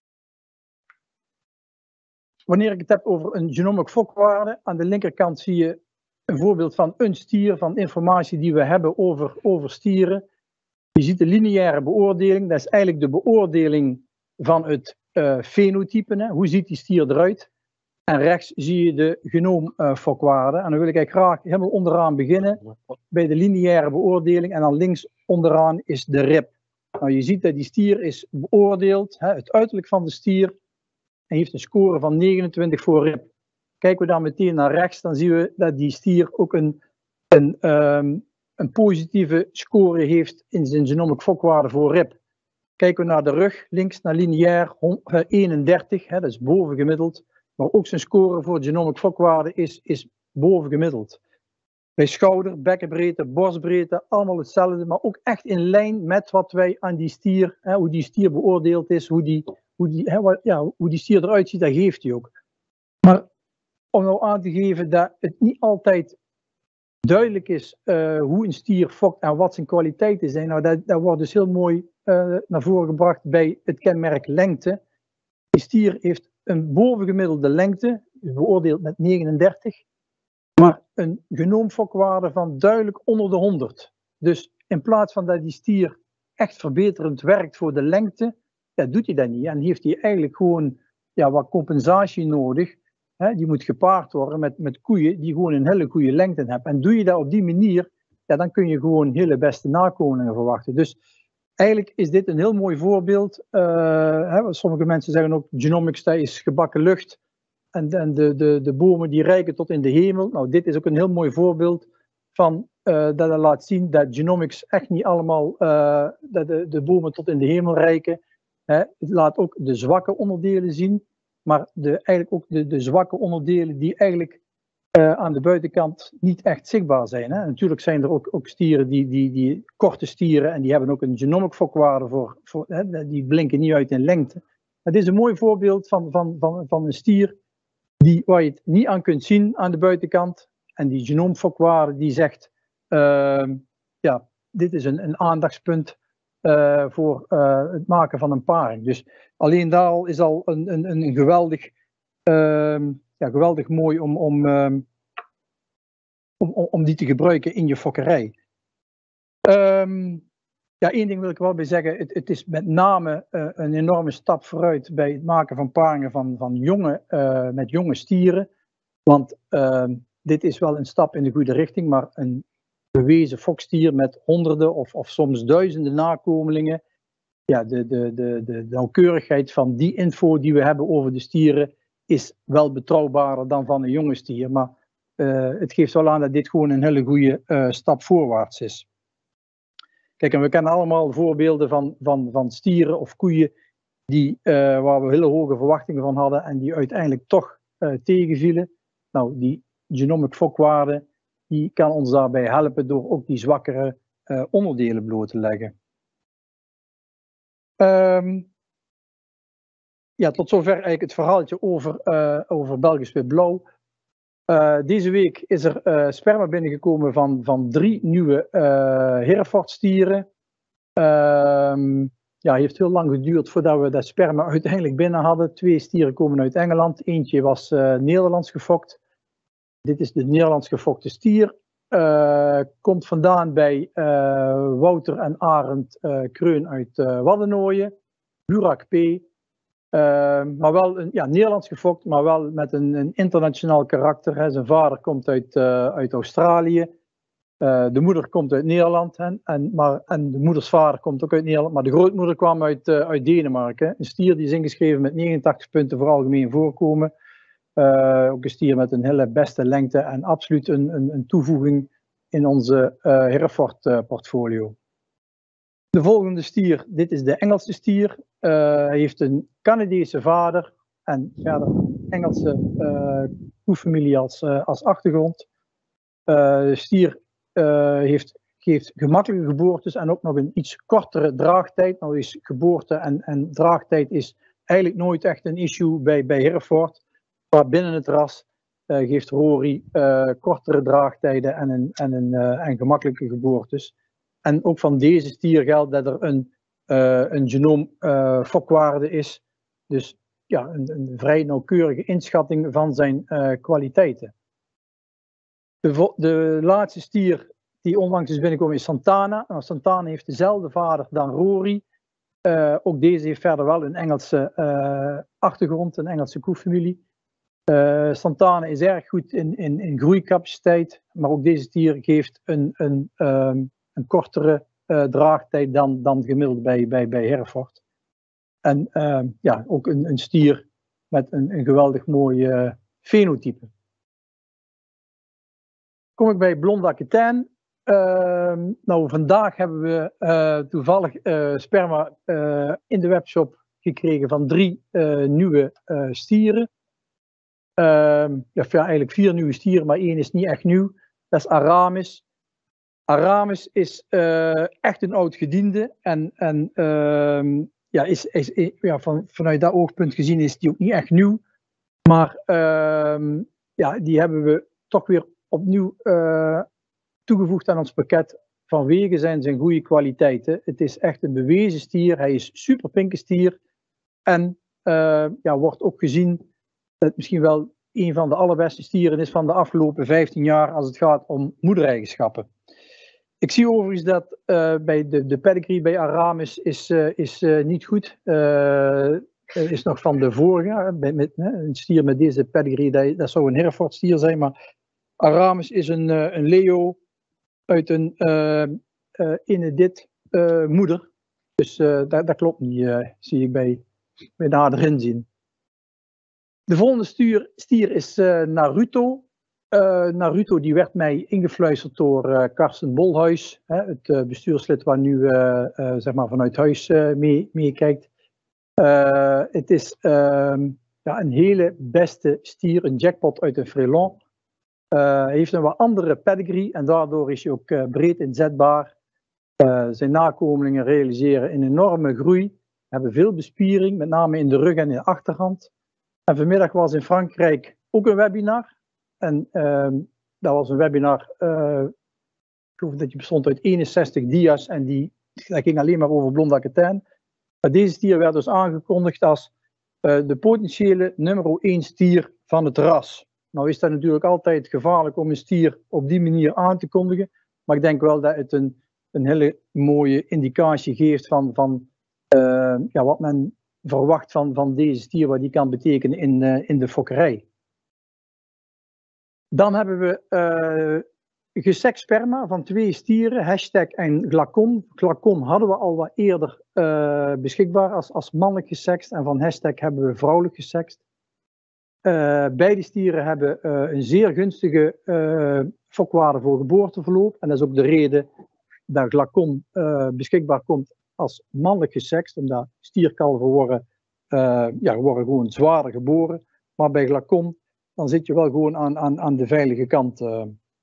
wanneer ik het heb over een genomic fokwaarde, aan de linkerkant zie je een voorbeeld van een stier, van informatie die we hebben over, over stieren. Je ziet de lineaire beoordeling, dat is eigenlijk de beoordeling van het uh, fenotype. Hè. Hoe ziet die stier eruit? En rechts zie je de genoomfokwaarde. Uh, en dan wil ik eigenlijk graag helemaal onderaan beginnen, bij de lineaire beoordeling. En dan links onderaan is de rib. Nou, je ziet dat die stier is beoordeeld, hè, het uiterlijk van de stier, en heeft een score van negenentwintig voor rib. Kijken we dan meteen naar rechts, dan zien we dat die stier ook een, een, um, een positieve score heeft in zijn genomic fokwaarde voor rib. Kijken we naar de rug, links naar lineair eenendertig, hè, dat is bovengemiddeld. Maar ook zijn score voor genomic fokwaarde is, is bovengemiddeld. Bij schouder, bekkenbreedte, borstbreedte, allemaal hetzelfde, maar ook echt in lijn met wat wij aan die stier, hè, hoe die stier beoordeeld is, hoe die, hoe die, hè, wat, ja, hoe die stier eruit ziet, dat geeft hij ook. Maar om nou aan te geven dat het niet altijd duidelijk is uh, hoe een stier fokt en wat zijn kwaliteiten zijn, nou, dat, dat wordt dus heel mooi uh, naar voren gebracht bij het kenmerk lengte. Die stier heeft een bovengemiddelde lengte, beoordeeld met negenendertig, maar een genoomfokwaarde van duidelijk onder de honderd. Dus in plaats van dat die stier echt verbeterend werkt voor de lengte, ja, doet hij dat niet. En heeft hij eigenlijk gewoon ja, wat compensatie nodig. Hè, die moet gepaard worden met, met koeien die gewoon een hele goede lengte hebben. En doe je dat op die manier, ja, dan kun je gewoon hele beste nakomelingen verwachten. Dus eigenlijk is dit een heel mooi voorbeeld. Uh, hè, sommige mensen zeggen ook, genomics, dat is gebakken lucht. En, en de, de, de bomen die reiken tot in de hemel. Nou, dit is ook een heel mooi voorbeeld van uh, dat het laat zien dat genomics echt niet allemaal, uh, dat de, de bomen tot in de hemel reiken. Hè. Het laat ook de zwakke onderdelen zien. Maar de, eigenlijk ook de, de zwakke onderdelen die eigenlijk uh, aan de buitenkant niet echt zichtbaar zijn. Hè. Natuurlijk zijn er ook, ook stieren, die, die, die korte stieren, en die hebben ook een genomic fokwaarde voor, voor hè, die blinken niet uit in lengte. Maar dit is een mooi voorbeeld van, van, van, van een stier die, waar je het niet aan kunt zien aan de buitenkant. En die genoomfokwaarde die zegt, uh, ja, dit is een, een aandachtspunt uh, voor uh, het maken van een paring. Dus alleen daar al is al een, een, een geweldig, uh, ja, geweldig mooi om, om, um, om, om die te gebruiken in je fokkerij. Um, Ja, één ding wil ik wel bij zeggen. Het, het is met name uh, een enorme stap vooruit bij het maken van paringen van, van jonge, uh, met jonge stieren. Want uh, dit is wel een stap in de goede richting, maar een bewezen fokstier met honderden of, of soms duizenden nakomelingen. Ja, de, de, de, de, de nauwkeurigheid van die info die we hebben over de stieren is wel betrouwbaarder dan van een jonge stier. Maar uh, het geeft wel aan dat dit gewoon een hele goede uh, stap voorwaarts is. Kijk, en we kennen allemaal voorbeelden van, van, van stieren of koeien die, uh, waar we hele hoge verwachtingen van hadden en die uiteindelijk toch uh, tegenvielen. Nou, die genomic fokwaarde, die kan ons daarbij helpen door ook die zwakkere uh, onderdelen bloot te leggen. Um, ja, tot zover eigenlijk het verhaaltje over, uh, over Belgisch Wit-Blauw. Uh, deze week is er uh, sperma binnengekomen van, van drie nieuwe uh, Herefordstieren. Um, ja, het heeft heel lang geduurd voordat we dat sperma uiteindelijk binnen hadden. Twee stieren komen uit Engeland. Eentje was uh, Nederlands gefokt. Dit is de Nederlands gefokte stier. Uh, komt vandaan bij uh, Wouter en Arend uh, Kreun uit uh, Waddenooien. Burak P. Uh, maar wel een, ja, Nederlands gefokt, maar wel met een, een internationaal karakter. Hè. Zijn vader komt uit, uh, uit Australië. Uh, de moeder komt uit Nederland. Hè. En, maar, en de moeders vader komt ook uit Nederland. Maar de grootmoeder kwam uit, uh, uit Denemarken. Een stier die is ingeschreven met negenentachtig punten voor algemeen voorkomen. Uh, ook een stier met een hele beste lengte en absoluut een, een, een toevoeging in onze uh, Hereford uh, portfolio. De volgende stier, dit is de Engelse stier. Uh, hij heeft een Canadese vader en verder Engelse uh, koefamilie als, uh, als achtergrond. Uh, de stier uh, heeft, geeft gemakkelijke geboortes en ook nog een iets kortere draagtijd. Nou is geboorte en, en draagtijd is eigenlijk nooit echt een issue bij, bij Hereford. Maar binnen het ras uh, geeft Rory uh, kortere draagtijden en, een, en, een, uh, en gemakkelijke geboortes. En ook van deze stier geldt dat er een, uh, een genoom uh, fokwaarde is. Dus ja, een, een vrij nauwkeurige inschatting van zijn uh, kwaliteiten. De, de laatste stier die onlangs is binnengekomen is Santana. Nou, Santana heeft dezelfde vader dan Rory. Uh, ook deze heeft verder wel een Engelse uh, achtergrond, een Engelse koefamilie. Uh, Santana is erg goed in, in, in groeicapaciteit, maar ook deze stier geeft een, een, um, een kortere uh, draagtijd dan, dan gemiddeld bij, bij, bij Hereford. En uh, ja, ook een, een stier met een, een geweldig mooi uh, fenotype. Kom ik bij Blonde Aquitaine. Uh, nou, vandaag hebben we uh, toevallig uh, sperma uh, in de webshop gekregen van drie uh, nieuwe uh, stieren. Uh, ja, eigenlijk vier nieuwe stieren, maar één is niet echt nieuw. Dat is Aramis. Aramis is uh, echt een oud gediende. En, en uh, ja, is, is, is, ja, van, vanuit dat oogpunt gezien is die ook niet echt nieuw. Maar uh, ja, die hebben we toch weer opnieuw uh, toegevoegd aan ons pakket. Vanwege zijn, zijn goede kwaliteiten. Het is echt een bewezen stier. Hij is super pinke stier. En uh, ja, wordt ook gezien dat het misschien wel een van de allerbeste stieren is van de afgelopen vijftien jaar als het gaat om moedereigenschappen. Ik zie overigens dat uh, bij de, de pedigree bij Aramis is, uh, is uh, niet goed. Uh, is nog van de vorige. Bij, met, uh, een stier met deze pedigree, dat, dat zou een Hereford stier zijn. Maar Aramis is een, uh, een Leo uit een uh, uh, Inedit uh, moeder. Dus uh, dat, dat klopt niet, uh, zie ik bij, bij nader inzien. De volgende stier, stier is uh, Naruto. Uh, Naruto die werd mij ingefluisterd door uh, Karsten Bolhuis, hè, het uh, bestuurslid waar nu uh, uh, zeg maar vanuit huis uh, mee, mee kijkt. Uh, het is uh, ja, een hele beste stier, een jackpot uit een Frelon. Uh, hij heeft een wat andere pedigree en daardoor is hij ook uh, breed inzetbaar. Uh, zijn nakomelingen realiseren een enorme groei, hebben veel bespiering, met name in de rug en in de achterhand. En vanmiddag was in Frankrijk ook een webinar. En uh, dat was een webinar, uh, ik geloof dat die bestond uit eenenzestig dia's en die, dat ging alleen maar over Blonde Aquitaine. Maar deze stier werd dus aangekondigd als uh, de potentiële nummer één stier van het ras. Nou is dat natuurlijk altijd gevaarlijk om een stier op die manier aan te kondigen, maar ik denk wel dat het een, een hele mooie indicatie geeft van, van uh, ja, wat men verwacht van, van deze stier, wat die kan betekenen in, uh, in de fokkerij. Dan hebben we uh, gesekt sperma van twee stieren, hashtag en glacon. Glacon hadden we al wat eerder uh, beschikbaar als, als mannelijk gesext en van hashtag hebben we vrouwelijk gesext. Uh, beide stieren hebben uh, een zeer gunstige uh, fokwaarde voor geboorteverloop en dat is ook de reden dat glacon uh, beschikbaar komt als mannelijk gesext, omdat stierkalven worden, uh, ja, worden gewoon zwaarder geboren, maar bij glacon dan zit je wel gewoon aan, aan, aan de veilige kant. Uh.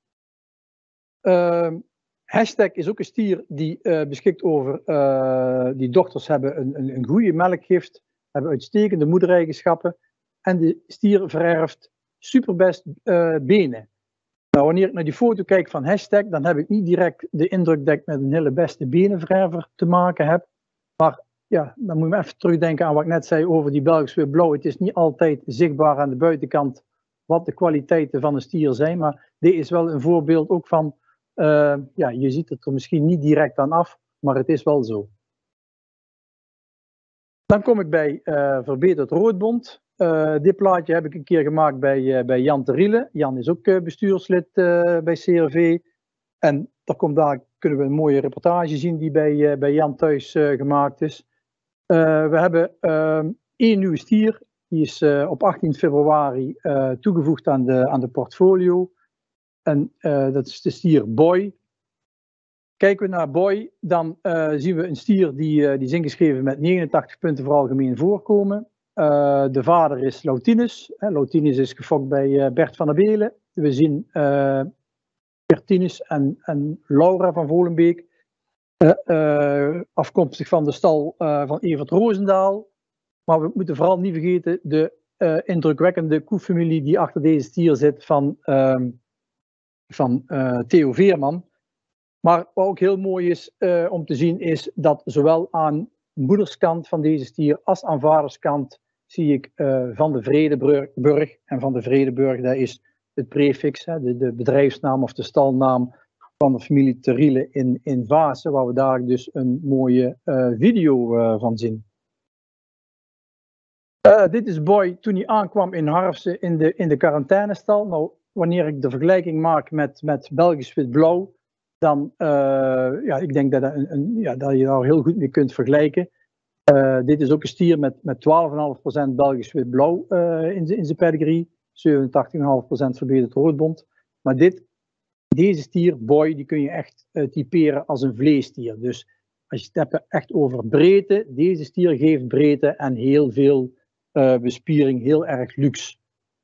Uh, hashtag is ook een stier die uh, beschikt over, uh, die dochters hebben een, een, een goede melkgift, hebben uitstekende moedereigenschappen en de stier vererft superbest uh, benen. Nou, wanneer ik naar die foto kijk van hashtag, dan heb ik niet direct de indruk dat ik met een hele beste benenvererver te maken heb. Maar ja, dan moet je even terugdenken aan wat ik net zei over die Belgisch wit blauw. Het is niet altijd zichtbaar aan de buitenkant wat de kwaliteiten van een stier zijn. Maar dit is wel een voorbeeld ook van, uh, ja, je ziet het er misschien niet direct aan af, maar het is wel zo. Dan kom ik bij uh, Verbeterd Roodbond. Uh, dit plaatje heb ik een keer gemaakt bij, uh, bij Jan Teriele. Jan is ook uh, bestuurslid uh, bij C R V. En daar, komt daar kunnen we een mooie reportage zien die bij, uh, bij Jan thuis uh, gemaakt is. Uh, we hebben uh, één nieuwe stier. Die is uh, op achttien februari uh, toegevoegd aan de, aan de portfolio. En uh, dat is de stier Boy. Kijken we naar Boy, dan uh, zien we een stier die, uh, die is ingeschreven met negenentachtig punten voor algemeen voorkomen. Uh, de vader is Lautinus. Hè, Lautinus is gefokt bij uh, Bert van der Belen. We zien uh, Bertinus en, en Laura van Volenbeek. Uh, uh, afkomstig van de stal uh, van Evert Roosendaal. Maar we moeten vooral niet vergeten de uh, indrukwekkende koefamilie die achter deze stier zit van, uh, van uh, Theo Veerman. Maar wat ook heel mooi is uh, om te zien is dat zowel aan moederskant van deze stier als aan vaderskant zie ik uh, van de Vredeburg. En van de Vredeburg, dat is het prefix, hè, de, de bedrijfsnaam of de stalnaam van de familie Teriele in, in Vaassen, waar we daar dus een mooie uh, video uh, van zien. Uh, dit is Boy toen hij aankwam in Harfsen in de, in de quarantainestal. Nou, wanneer ik de vergelijking maak met, met Belgisch wit-blauw, dan uh, ja, ik denk dat, dat, een, een, ja, dat je daar heel goed mee kunt vergelijken. Uh, dit is ook een stier met, met twaalf komma vijf procent Belgisch wit-blauw uh, in zijn pedigree, zevenentachtig komma vijf procent verbeterd roodbond. Maar dit, deze stier, Boy, die kun je echt uh, typeren als een vleesstier. Dus als je het hebt echt over breedte, deze stier geeft breedte en heel veel uh, bespiering, heel erg luxe.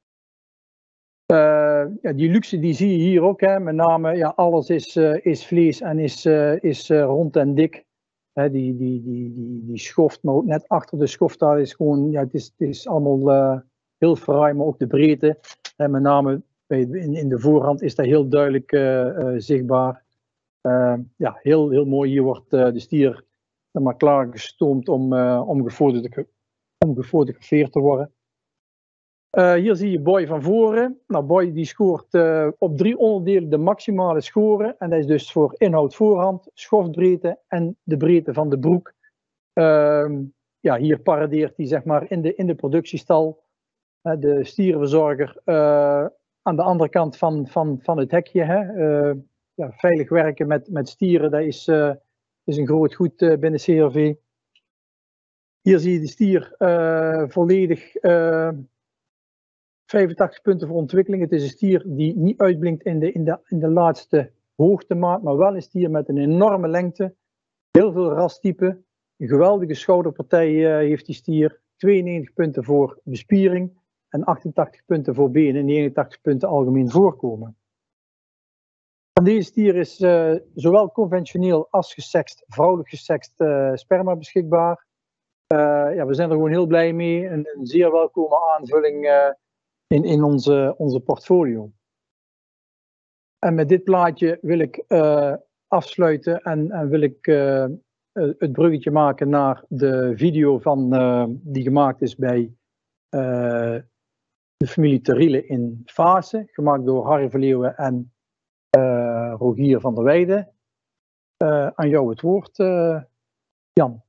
Uh, ja, die luxe die zie je hier ook, hè. Met name ja, alles is, uh, is vlees en is, uh, is uh, rond en dik. Hè, die, die, die, die, die schoft, maar ook net achter de schoft daar is gewoon, ja, het is, het is allemaal uh, heel fraai, maar ook de breedte. En met name bij, in, in de voorhand is dat heel duidelijk uh, uh, zichtbaar. Uh, ja, heel, heel mooi. Hier wordt uh, de stier maar klaargestoomd om, uh, om, om gefotografeerd te worden. Uh, hier zie je Boy van voren. Nou, Boy die scoort uh, op drie onderdelen de maximale score. En dat is dus voor inhoud voorhand, schoftbreedte en de breedte van de broek. Uh, ja, hier paradeert hij zeg maar in de, in de productiestal. Uh, de stierenverzorger uh, aan de andere kant van, van, van het hekje. Hè. Uh, ja, veilig werken met, met stieren, dat is, uh, is een groot goed uh, binnen C R V. Hier zie je de stier uh, volledig... Uh, vijfentachtig punten voor ontwikkeling. Het is een stier die niet uitblinkt in de, in de, in de laatste hoogtemaat, maar wel een stier met een enorme lengte. Heel veel rastypen. Een geweldige schouderpartij uh, heeft die stier. tweeënnegentig punten voor bespiering en achtentachtig punten voor benen en negenentachtig punten algemeen voorkomen. Van deze stier is uh, zowel conventioneel als gesext, vrouwelijk gesext uh, sperma beschikbaar. Uh, ja, we zijn er gewoon heel blij mee. Een, een zeer welkome aanvulling uh, in, in onze, onze portfolio. En met dit plaatje wil ik uh, afsluiten en, en wil ik uh, het bruggetje maken naar de video van, uh, die gemaakt is bij uh, de familie Teriele in Vaassen, gemaakt door Harry Verleeuwen en uh, Rogier van der Weijden. Uh, aan jou het woord, uh, Jan.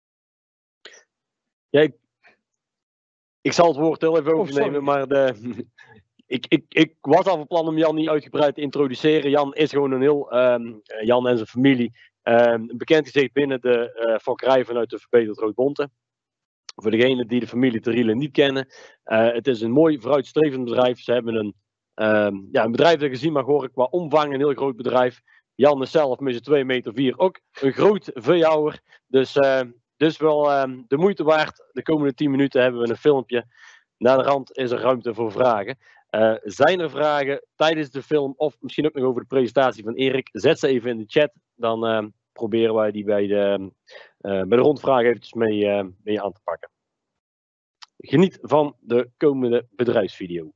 Ja, ik, ik zal het woord heel even overnemen, oh, maar de, ik, ik, ik was al van plan om Jan niet uitgebreid te introduceren. Jan is gewoon een heel, um, Jan en zijn familie, um, een bekend gezicht binnen de uh, fokkerij vanuit de Verbeterd Roodbonte. Voor degenen die de familie Teriele niet kennen, uh, het is een mooi vooruitstrevend bedrijf. Ze hebben een, um, ja, een bedrijf dat gezien mag worden qua omvang, een heel groot bedrijf. Jan is zelf met zijn twee meter vier ook een groot veehouwer. Dus, uh, dus wel um, de moeite waard. De komende tien minuten hebben we een filmpje. Na de rand is er ruimte voor vragen. Uh, zijn er vragen tijdens de film of misschien ook nog over de presentatie van Erik? Zet ze even in de chat. Dan uh, proberen wij die bij de, uh, bij de rondvraag eventjes mee, uh, mee aan te pakken. Geniet van de komende bedrijfsvideo.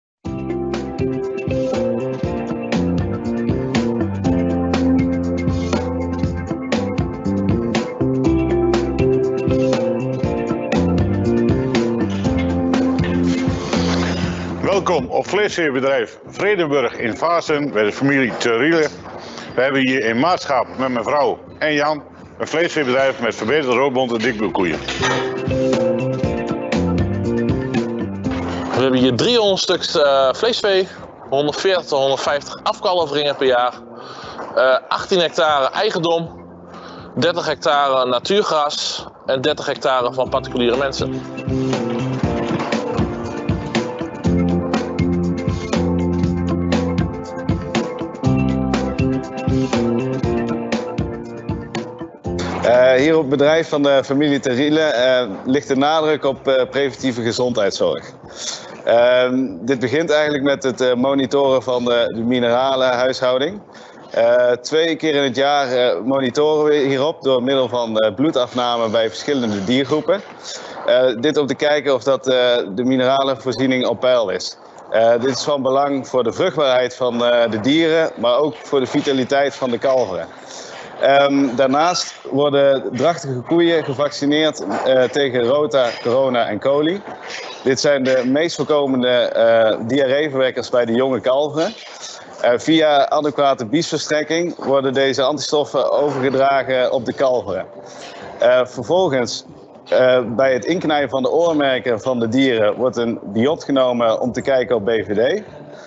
Welkom op vleesveebedrijf Vredenburg in Vaassen bij de familie Teriele. We hebben hier in maatschap met mijn vrouw en Jan een vleesveebedrijf met verbeterde roodbonte dikbuikkoeien. We hebben hier driehonderd stuks uh, vleesvee, honderdveertig tot honderdvijftig afkalveringen per jaar, uh, achttien hectare eigendom, dertig hectare natuurgras en dertig hectare van particuliere mensen. Uh, hier op het bedrijf van de familie Teriele uh, ligt de nadruk op uh, preventieve gezondheidszorg. Uh, dit begint eigenlijk met het uh, monitoren van de, de mineralenhuishouding. Uh, twee keer in het jaar uh, monitoren we hierop door middel van uh, bloedafname bij verschillende diergroepen. Uh, dit om te kijken of dat, uh, de mineralenvoorziening op peil is. Uh, dit is van belang voor de vruchtbaarheid van uh, de dieren, maar ook voor de vitaliteit van de kalveren. Um, daarnaast worden drachtige koeien gevaccineerd uh, tegen rota, corona en coli. Dit zijn de meest voorkomende uh, diarreeverwekkers bij de jonge kalveren. Uh, via adequate biesverstrekking worden deze antistoffen overgedragen op de kalveren. Uh, vervolgens, uh, bij het inknijpen van de oormerken van de dieren, wordt een biot genomen om te kijken op B V D.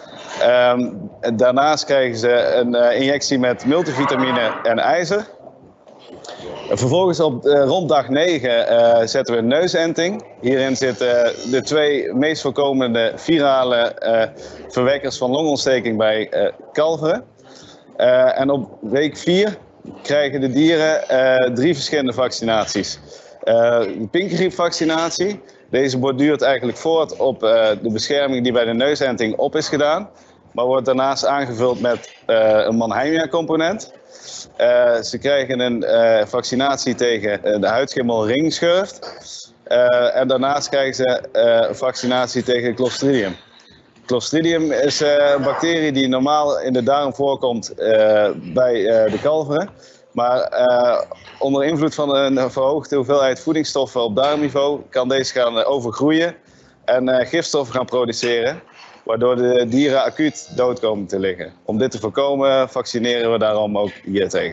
Um, daarnaast krijgen ze een uh, injectie met multivitamine en ijzer. Uh, vervolgens op uh, rond dag negen uh, zetten we een neusenting. Hierin zitten uh, de twee meest voorkomende virale uh, verwekkers van longontsteking bij uh, kalveren. Uh, en op week vier krijgen de dieren uh, drie verschillende vaccinaties. Uh, de pinkgriepvaccinatie. Deze borduurt eigenlijk voort op uh, de bescherming die bij de neusenting op is gedaan. Maar wordt daarnaast aangevuld met uh, een Mannheimia-component. Uh, ze krijgen een uh, vaccinatie tegen uh, de huidschimmel ringschurft. Uh, en daarnaast krijgen ze uh, een vaccinatie tegen Clostridium. Clostridium is uh, een bacterie die normaal in de darm voorkomt uh, bij uh, de kalveren. Maar uh, onder invloed van een verhoogde hoeveelheid voedingsstoffen op darmniveau kan deze gaan uh, overgroeien en uh, gifstoffen gaan produceren, waardoor de dieren acuut dood komen te liggen. Om dit te voorkomen vaccineren we daarom ook hier tegen.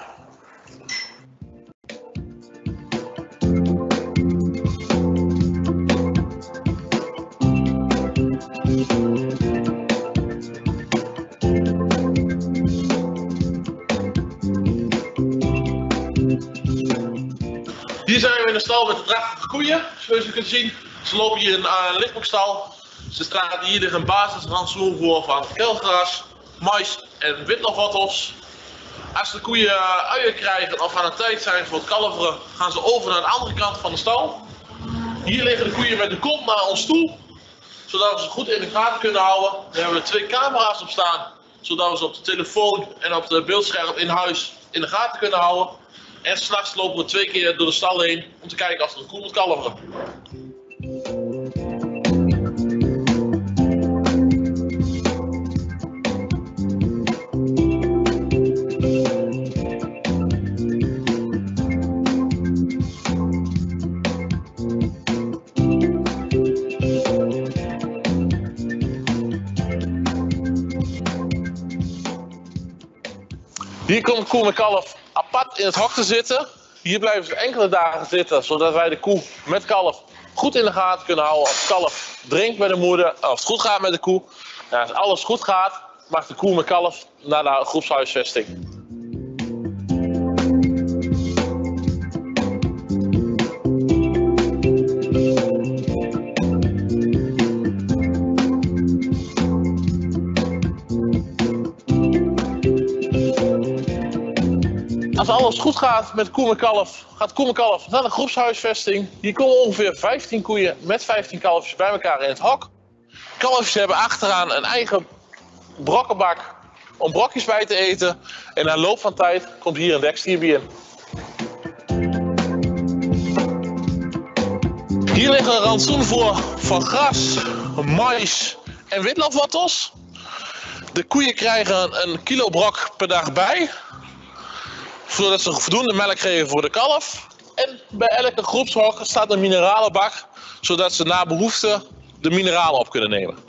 Hier zijn we in de stal met de drachtige koeien. Zoals je kunt zien, ze lopen hier in een uh, lichtboekstal. Ze staan hier liggen een basisrantsoen voor van kelgras, mais en witlofwortels. Als de koeien uh, uien krijgen of aan het tijd zijn voor het kalveren, gaan ze over naar de andere kant van de stal. Hier liggen de koeien met de kont naar ons toe, zodat we ze goed in de gaten kunnen houden. We hebben er twee camera's op staan, zodat we ze op de telefoon en op het beeldscherm in huis in de gaten kunnen houden. En s'nachts lopen we twee keer door de stal heen om te kijken of er een koe moet kalveren. Hier komt de koe met kalf apart in het hok te zitten. Hier blijven ze enkele dagen zitten, zodat wij de koe met kalf goed in de gaten kunnen houden. Of kalf drinkt bij de moeder, of het goed gaat met de koe. Nou, als alles goed gaat, mag de koe met kalf naar de groepshuisvesting. Als alles goed gaat met koe en kalf, gaat koe en kalf naar de groepshuisvesting. Hier komen ongeveer vijftien koeien met vijftien kalfjes bij elkaar in het hok. Kalfjes hebben achteraan een eigen brokkenbak om brokjes bij te eten. En na loop van tijd komt hier een dekstierbier in. Hier liggen een rantsoen voor van gras, mais en witlofwortels. De koeien krijgen een kilo brok per dag bij, zodat ze voldoende melk geven voor de kalf. En bij elke groepshok staat een mineralenbak, zodat ze na behoefte de mineralen op kunnen nemen.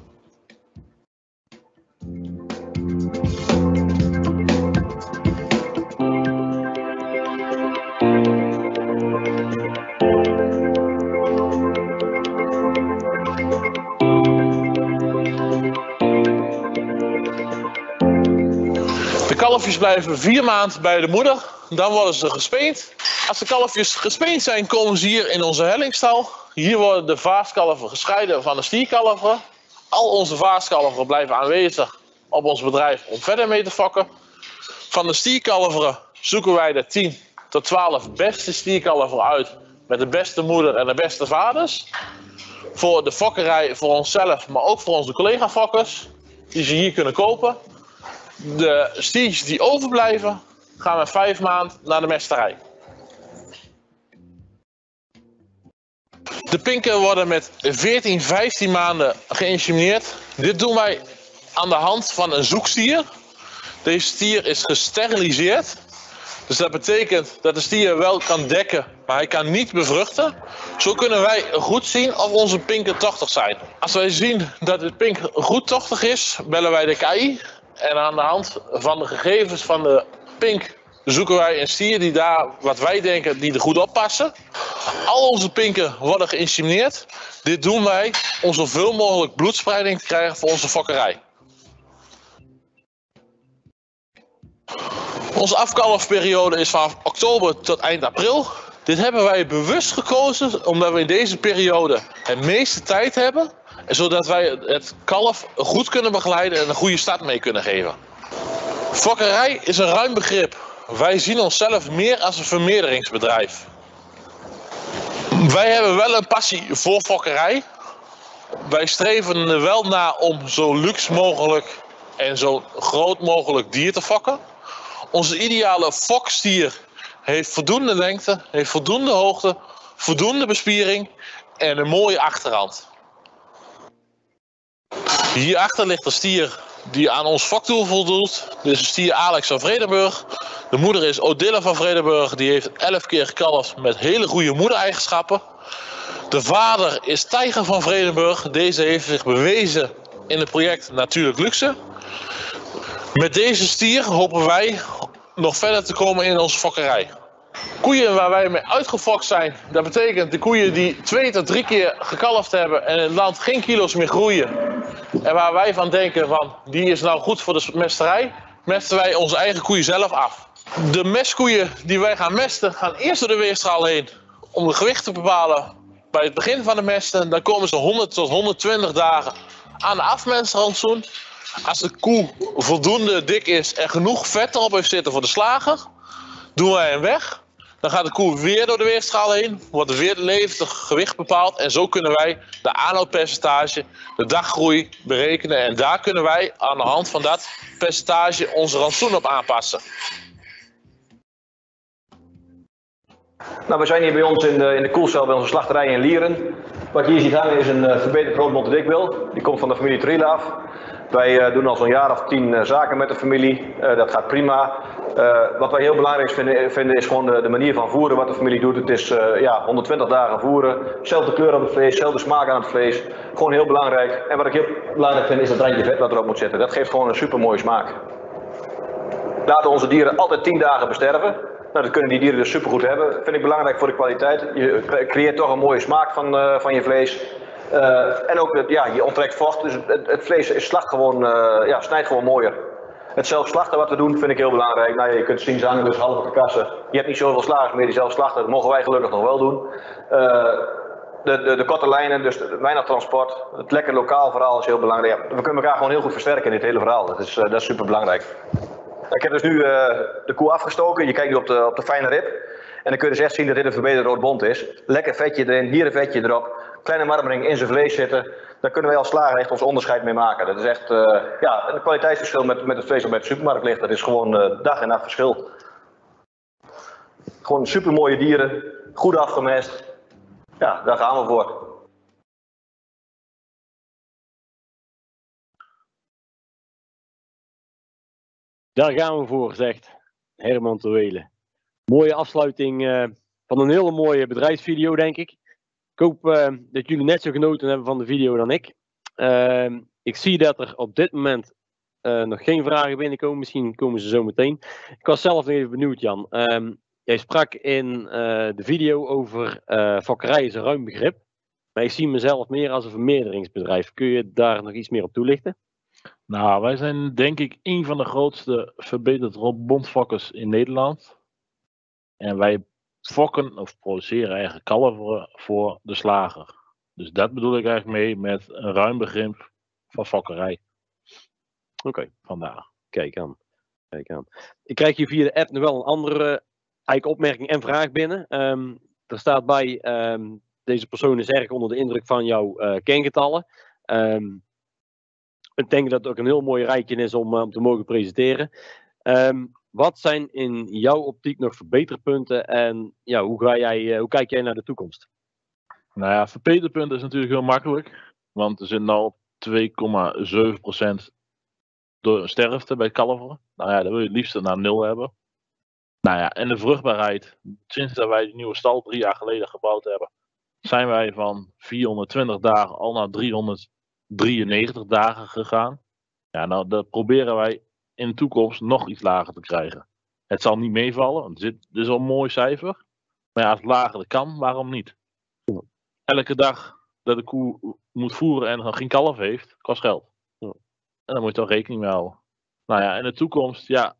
De kalfjes blijven vier maanden bij de moeder, dan worden ze gespeend. Als de kalfjes gespeend zijn, komen ze hier in onze hellingstal. Hier worden de vaaskalveren gescheiden van de stierkalveren. Al onze vaaskalveren blijven aanwezig op ons bedrijf om verder mee te fokken. Van de stierkalveren zoeken wij de tien tot twaalf beste stierkalveren uit met de beste moeder en de beste vaders. Voor de fokkerij, voor onszelf, maar ook voor onze collega-fokkers, die ze hier kunnen kopen. De stiertjes die overblijven, gaan we vijf maanden naar de mesterij. De pinken worden met veertien, vijftien maanden geïnsemineerd. Dit doen wij aan de hand van een zoekstier. Deze stier is gesteriliseerd. Dus dat betekent dat de stier wel kan dekken, maar hij kan niet bevruchten. Zo kunnen wij goed zien of onze pinken tochtig zijn. Als wij zien dat het pink goed tochtig is, bellen wij de K I. En aan de hand van de gegevens van de pink zoeken wij een stier die daar, wat wij denken, die er goed op passen. Al onze pinken worden geïnsemineerd. Dit doen wij om zoveel mogelijk bloedspreiding te krijgen voor onze fokkerij. Onze afkalfperiode is vanaf oktober tot eind april. Dit hebben wij bewust gekozen omdat we in deze periode het meeste tijd hebben. Zodat wij het kalf goed kunnen begeleiden en een goede start mee kunnen geven. Fokkerij is een ruim begrip. Wij zien onszelf meer als een vermeerderingsbedrijf. Wij hebben wel een passie voor fokkerij. Wij streven er wel naar om zo luxe mogelijk en zo groot mogelijk dier te fokken. Onze ideale fokstier heeft voldoende lengte, heeft voldoende hoogte, voldoende bespiering en een mooie achterhand. Hierachter ligt een stier die aan ons fokdoel voldoet. Dit is een stier Alex van Vredenburg. De moeder is Odille van Vredenburg. Die heeft elf keer gekalfd met hele goede moedereigenschappen. De vader is Tijger van Vredenburg. Deze heeft zich bewezen in het project Natuurlijk Luxe. Met deze stier hopen wij nog verder te komen in onze fokkerij. Koeien waar wij mee uitgefokt zijn, dat betekent de koeien die twee tot drie keer gekalfd hebben en in het land geen kilo's meer groeien. En waar wij van denken van, die is nou goed voor de mesterij, mesten wij onze eigen koeien zelf af. De mestkoeien die wij gaan mesten, gaan eerst door de weegschaal heen om de gewicht te bepalen bij het begin van de mesten. Dan komen ze honderd tot honderdtwintig dagen aan de afmestrantsoen. Als de koe voldoende dik is en genoeg vet erop heeft zitten voor de slager, doen wij hem weg. Dan gaat de koe weer door de weegschaal heen, wordt weer het levendig gewicht bepaald en zo kunnen wij de aanhoudpercentage, de daggroei berekenen en daar kunnen wij aan de hand van dat percentage onze rantsoen op aanpassen. Nou, we zijn hier bij ons in de, in de koelcel bij onze slachterij in Lieren. Wat je hier ziet hangen is een uh, verbeterd roodbonte dikbil. Die komt van de familie Triele af. Wij uh, doen al zo'n jaar of tien uh, zaken met de familie. Uh, dat gaat prima. Uh, wat wij heel belangrijk vinden, vinden is gewoon de, de manier van voeren wat de familie doet. Het is uh, ja, honderdtwintig dagen voeren. Zelfde kleur op het vlees, zelfde smaak aan het vlees. Gewoon heel belangrijk. En wat ik heel belangrijk vind is het randje vet wat erop moet zitten. Dat geeft gewoon een super mooie smaak. laten onze dieren altijd tien dagen besterven. Nou, dat kunnen die dieren dus supergoed hebben. Dat vind ik belangrijk voor de kwaliteit. Je creëert toch een mooie smaak van, uh, van je vlees. Uh, en ook, het, ja, je onttrekt vocht. Dus het, het vlees is slacht gewoon, uh, ja, snijdt gewoon mooier. Het zelf slachten wat we doen vind ik heel belangrijk. Nou, je kunt zien, ze hangen dus half op de kassen. Je hebt niet zoveel slagers meer die zelf slachten. Dat mogen wij gelukkig nog wel doen. Uh, de, de, de korte lijnen, dus weinig transport. Het lekker lokaal verhaal is heel belangrijk. Ja, we kunnen elkaar gewoon heel goed versterken in dit hele verhaal. Dat is, uh, dat is super belangrijk. Ik heb dus nu uh, de koe afgestoken. Je kijkt nu op de, op de fijne rib. En dan kun je dus echt zien dat dit een verbeterde roodbont is. Lekker vetje erin, hier een vetje erop. Kleine marmering in zijn vlees zitten. Daar kunnen wij als slager echt ons onderscheid mee maken. Dat is echt uh, ja, een kwaliteitsverschil met, met het vlees dat bij de supermarkt ligt. Dat is gewoon uh, dag en nacht verschil. Gewoon super mooie dieren, goed afgemest. Ja, daar gaan we voor. Daar gaan we voor, zegt Herman Terwelen. Mooie afsluiting uh, van een hele mooie bedrijfsvideo, denk ik. Ik hoop uh, dat jullie net zo genoten hebben van de video dan ik. Uh, ik zie dat er op dit moment uh, nog geen vragen binnenkomen. Misschien komen ze zo meteen. Ik was zelf nog even benieuwd, Jan. Uh, jij sprak in uh, de video over uh, fokkerij is een ruim begrip. Maar ik zie mezelf meer als een vermeerderingsbedrijf. Kun je daar nog iets meer op toelichten? Nou, wij zijn denk ik een van de grootste verbeterd robotfokkers in Nederland. En wij fokken of produceren eigenlijk kalveren voor de slager. Dus dat bedoel ik eigenlijk mee met een ruim begrip van fokkerij. Oké, okay. Vandaar. Kijk aan. Kijk aan. Ik krijg hier via de app nog wel een andere eigenlijk opmerking en vraag binnen. Um, er staat bij, um, deze persoon is erg onder de indruk van jouw uh, kengetallen. Um, ik denk dat het ook een heel mooi rijtje is om, uh, om te mogen presenteren. Um, Wat zijn in jouw optiek nog verbeterpunten en ja, hoe, ga jij, hoe kijk jij naar de toekomst? Nou ja, verbeterpunten is natuurlijk heel makkelijk. Want er zit nu op twee komma zeven procent door sterfte bij kalveren. Nou ja, dat wil je het liefst naar nul hebben. Nou ja, en de vruchtbaarheid. Sinds dat wij die nieuwe stal drie jaar geleden gebouwd hebben, zijn wij van vierhonderdtwintig dagen al naar driehonderddrieënnegentig dagen gegaan. Ja, nou dat proberen wij in de toekomst nog iets lager te krijgen. Het zal niet meevallen, want dit is al een mooi cijfer. Maar ja, als het lager kan, waarom niet? Elke dag dat de koe moet voeren en nog geen kalf heeft, kost geld. En daar moet je toch rekening mee houden. Nou ja, in de toekomst, ja.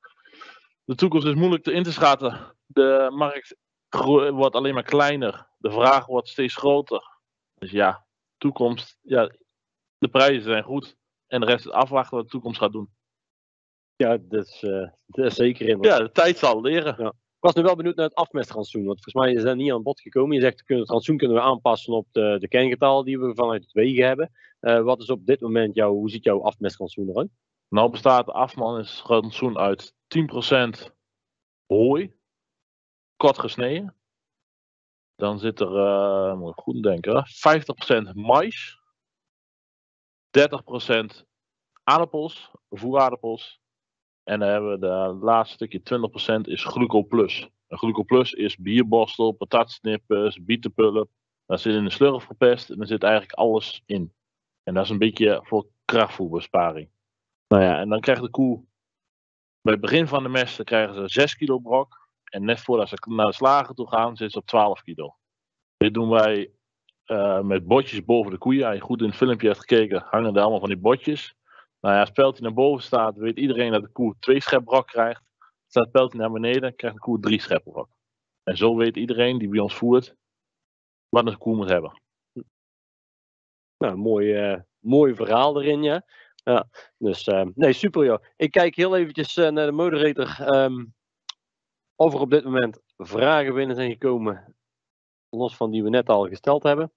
De toekomst is moeilijk te in te schatten. De markt wordt alleen maar kleiner. De vraag wordt steeds groter. Dus ja, toekomst, ja, de prijzen zijn goed. En de rest is afwachten wat de toekomst gaat doen. Ja, dat is, uh, dat is zeker in. Ja, de tijd zal leren. Ja. Ik was nu wel benieuwd naar het afmestrantsoen, want volgens mij is dat niet aan bod gekomen. Je zegt, het rantsoen kunnen we aanpassen op de, de kengetallen die we vanuit het wegen hebben. Uh, wat is op dit moment jouw, hoe ziet jouw afmestrantsoen eruit? Nou bestaat de afmestrantsoen uit tien procent hooi, kort gesneden. Dan zit er, uh, moet ik goed denken, vijftig procent mais, dertig procent aardappels, voeraardappels. En dan hebben we de laatste stukje twintig procent is glucoplus. En glucoplus is bierborstel, patatsnippers, bietenpulp. Daar zit in de slurf verpest en er zit eigenlijk alles in. En dat is een beetje voor krachtvoerbesparing. Nou ja, en dan krijgt de koe bij het begin van de mest krijgen ze zes kilo brok. En net voordat ze naar de slager toe gaan, zitten ze op twaalf kilo. Dit doen wij uh, met botjes boven de koeien. Als je goed in het filmpje hebt gekeken, hangen er allemaal van die botjes. Nou ja, als het pijltje naar boven staat, weet iedereen dat de koe twee schep brok krijgt. Staat het pijltje naar beneden, krijgt de koe drie schep brok. En zo weet iedereen die bij ons voert, wat een koe moet hebben. Nou, mooi, uh, mooi verhaal erin, ja. Ja, dus, uh, nee, super joh. Ik kijk heel eventjes uh, naar de moderator. Um, of er op dit moment vragen binnen zijn gekomen, los van die we net al gesteld hebben.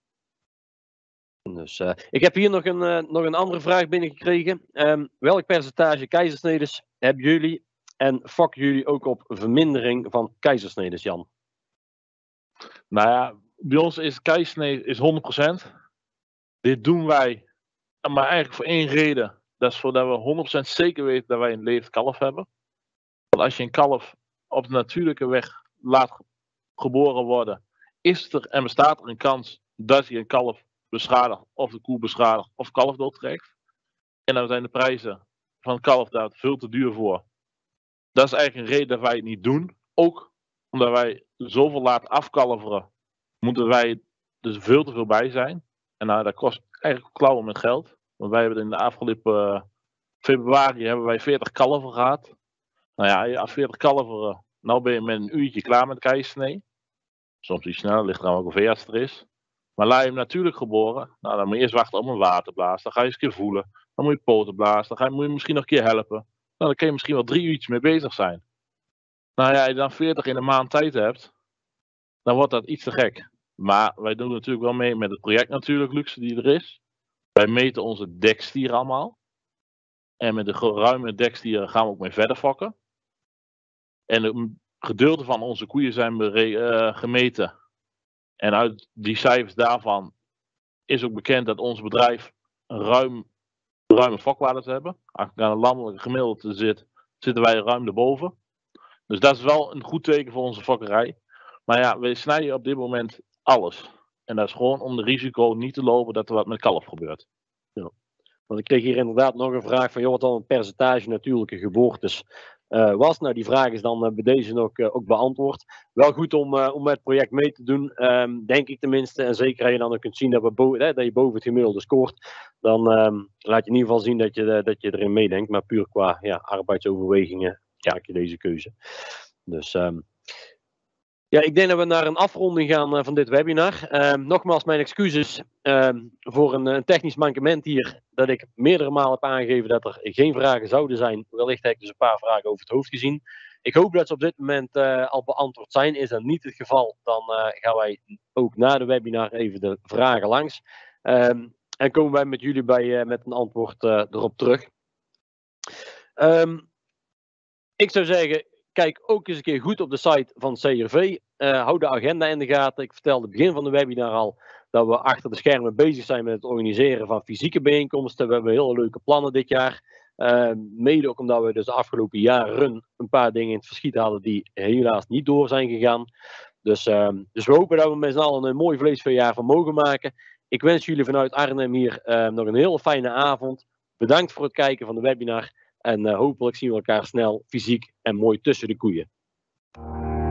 Dus, uh, ik heb hier nog een, uh, nog een andere vraag binnengekregen. Um, welk percentage keizersnedes hebben jullie en fokken jullie ook op vermindering van keizersnedes, Jan? Nou ja, bij ons is keizersnede is honderd procent. Dit doen wij, maar eigenlijk voor één reden. Dat is voordat we honderd procent zeker weten dat wij een levend kalf hebben. Want als je een kalf op de natuurlijke weg laat geboren worden, is er en bestaat er een kans dat hij een kalf beschadigt, of de koe beschadigt, of kalf doodtrekt. En dan zijn de prijzen van het kalf daar veel te duur voor. dat is eigenlijk een reden dat wij het niet doen. Ook omdat wij zoveel laten afkalveren, moeten wij dus veel te veel bij zijn. En nou, dat kost eigenlijk klauwen met geld. Want wij hebben in de afgelopen uh, februari hebben wij veertig kalveren gehad. Nou ja, als veertig kalveren, nou ben je met een uurtje klaar met keizersnee. Soms iets sneller, ligt er aan welke veearts er is. Maar laat je hem natuurlijk geboren, nou, dan moet je eerst wachten op een waterblaas. Dan ga je eens een keer voelen. Dan moet je poten blazen. Dan ga je, moet je misschien nog een keer helpen. Nou, dan kun je misschien wel drie uurtjes mee bezig zijn. Nou ja, als je dan veertig in een maand tijd hebt, dan wordt dat iets te gek. Maar wij doen natuurlijk wel mee met het project natuurlijk, Luxe, die er is. Wij meten onze dekstieren allemaal. En met de ruime dekstieren gaan we ook mee verder fokken. En een gedeelte van onze koeien zijn uh, gemeten. En uit die cijfers daarvan is ook bekend dat ons bedrijf een ruim, ruime fokwaardes hebben. Als ik aan een landelijke gemiddelde zit, zitten wij ruim erboven. Dus dat is wel een goed teken voor onze fokkerij. Maar ja, we snijden op dit moment alles. En dat is gewoon om de risico niet te lopen dat er wat met kalf gebeurt. Ja. Want ik kreeg hier inderdaad nog een vraag van, joh, wat dan een percentage natuurlijke geboortes uh, was. Nou, die vraag is dan uh, bij deze ook, uh, ook beantwoord. Wel goed om, uh, om met het project mee te doen, um, denk ik tenminste. En zeker als je dan ook kunt zien dat, we bo- hè, dat je boven het gemiddelde scoort. Dan um, laat je in ieder geval zien dat je, uh, dat je erin meedenkt. Maar puur qua ja, arbeidsoverwegingen maak je deze keuze. Dus... Um, Ja, ik denk dat we naar een afronding gaan uh, van dit webinar. Uh, nogmaals mijn excuses uh, voor een, een technisch mankement hier. Dat ik meerdere malen heb aangegeven dat er geen vragen zouden zijn. Wellicht heb ik dus een paar vragen over het hoofd gezien. Ik hoop dat ze op dit moment uh, al beantwoord zijn. Is dat niet het geval, dan uh, gaan wij ook na de webinar even de vragen langs. Uh, en komen wij met jullie bij, uh, met een antwoord uh, erop terug. Um, ik zou zeggen... Kijk ook eens een keer goed op de site van C R V. Uh, hou de agenda in de gaten. Ik vertelde het begin van de webinar al dat we achter de schermen bezig zijn met het organiseren van fysieke bijeenkomsten. We hebben hele leuke plannen dit jaar. Uh, mede ook omdat we dus de afgelopen jaren een paar dingen in het verschiet hadden die helaas niet door zijn gegaan. Dus, uh, dus we hopen dat we met z'n allen een mooi vleesveejaar van mogen maken. Ik wens jullie vanuit Arnhem hier uh, nog een hele fijne avond. Bedankt voor het kijken van de webinar. En uh, hopelijk zien we elkaar snel fysiek en mooi tussen de koeien.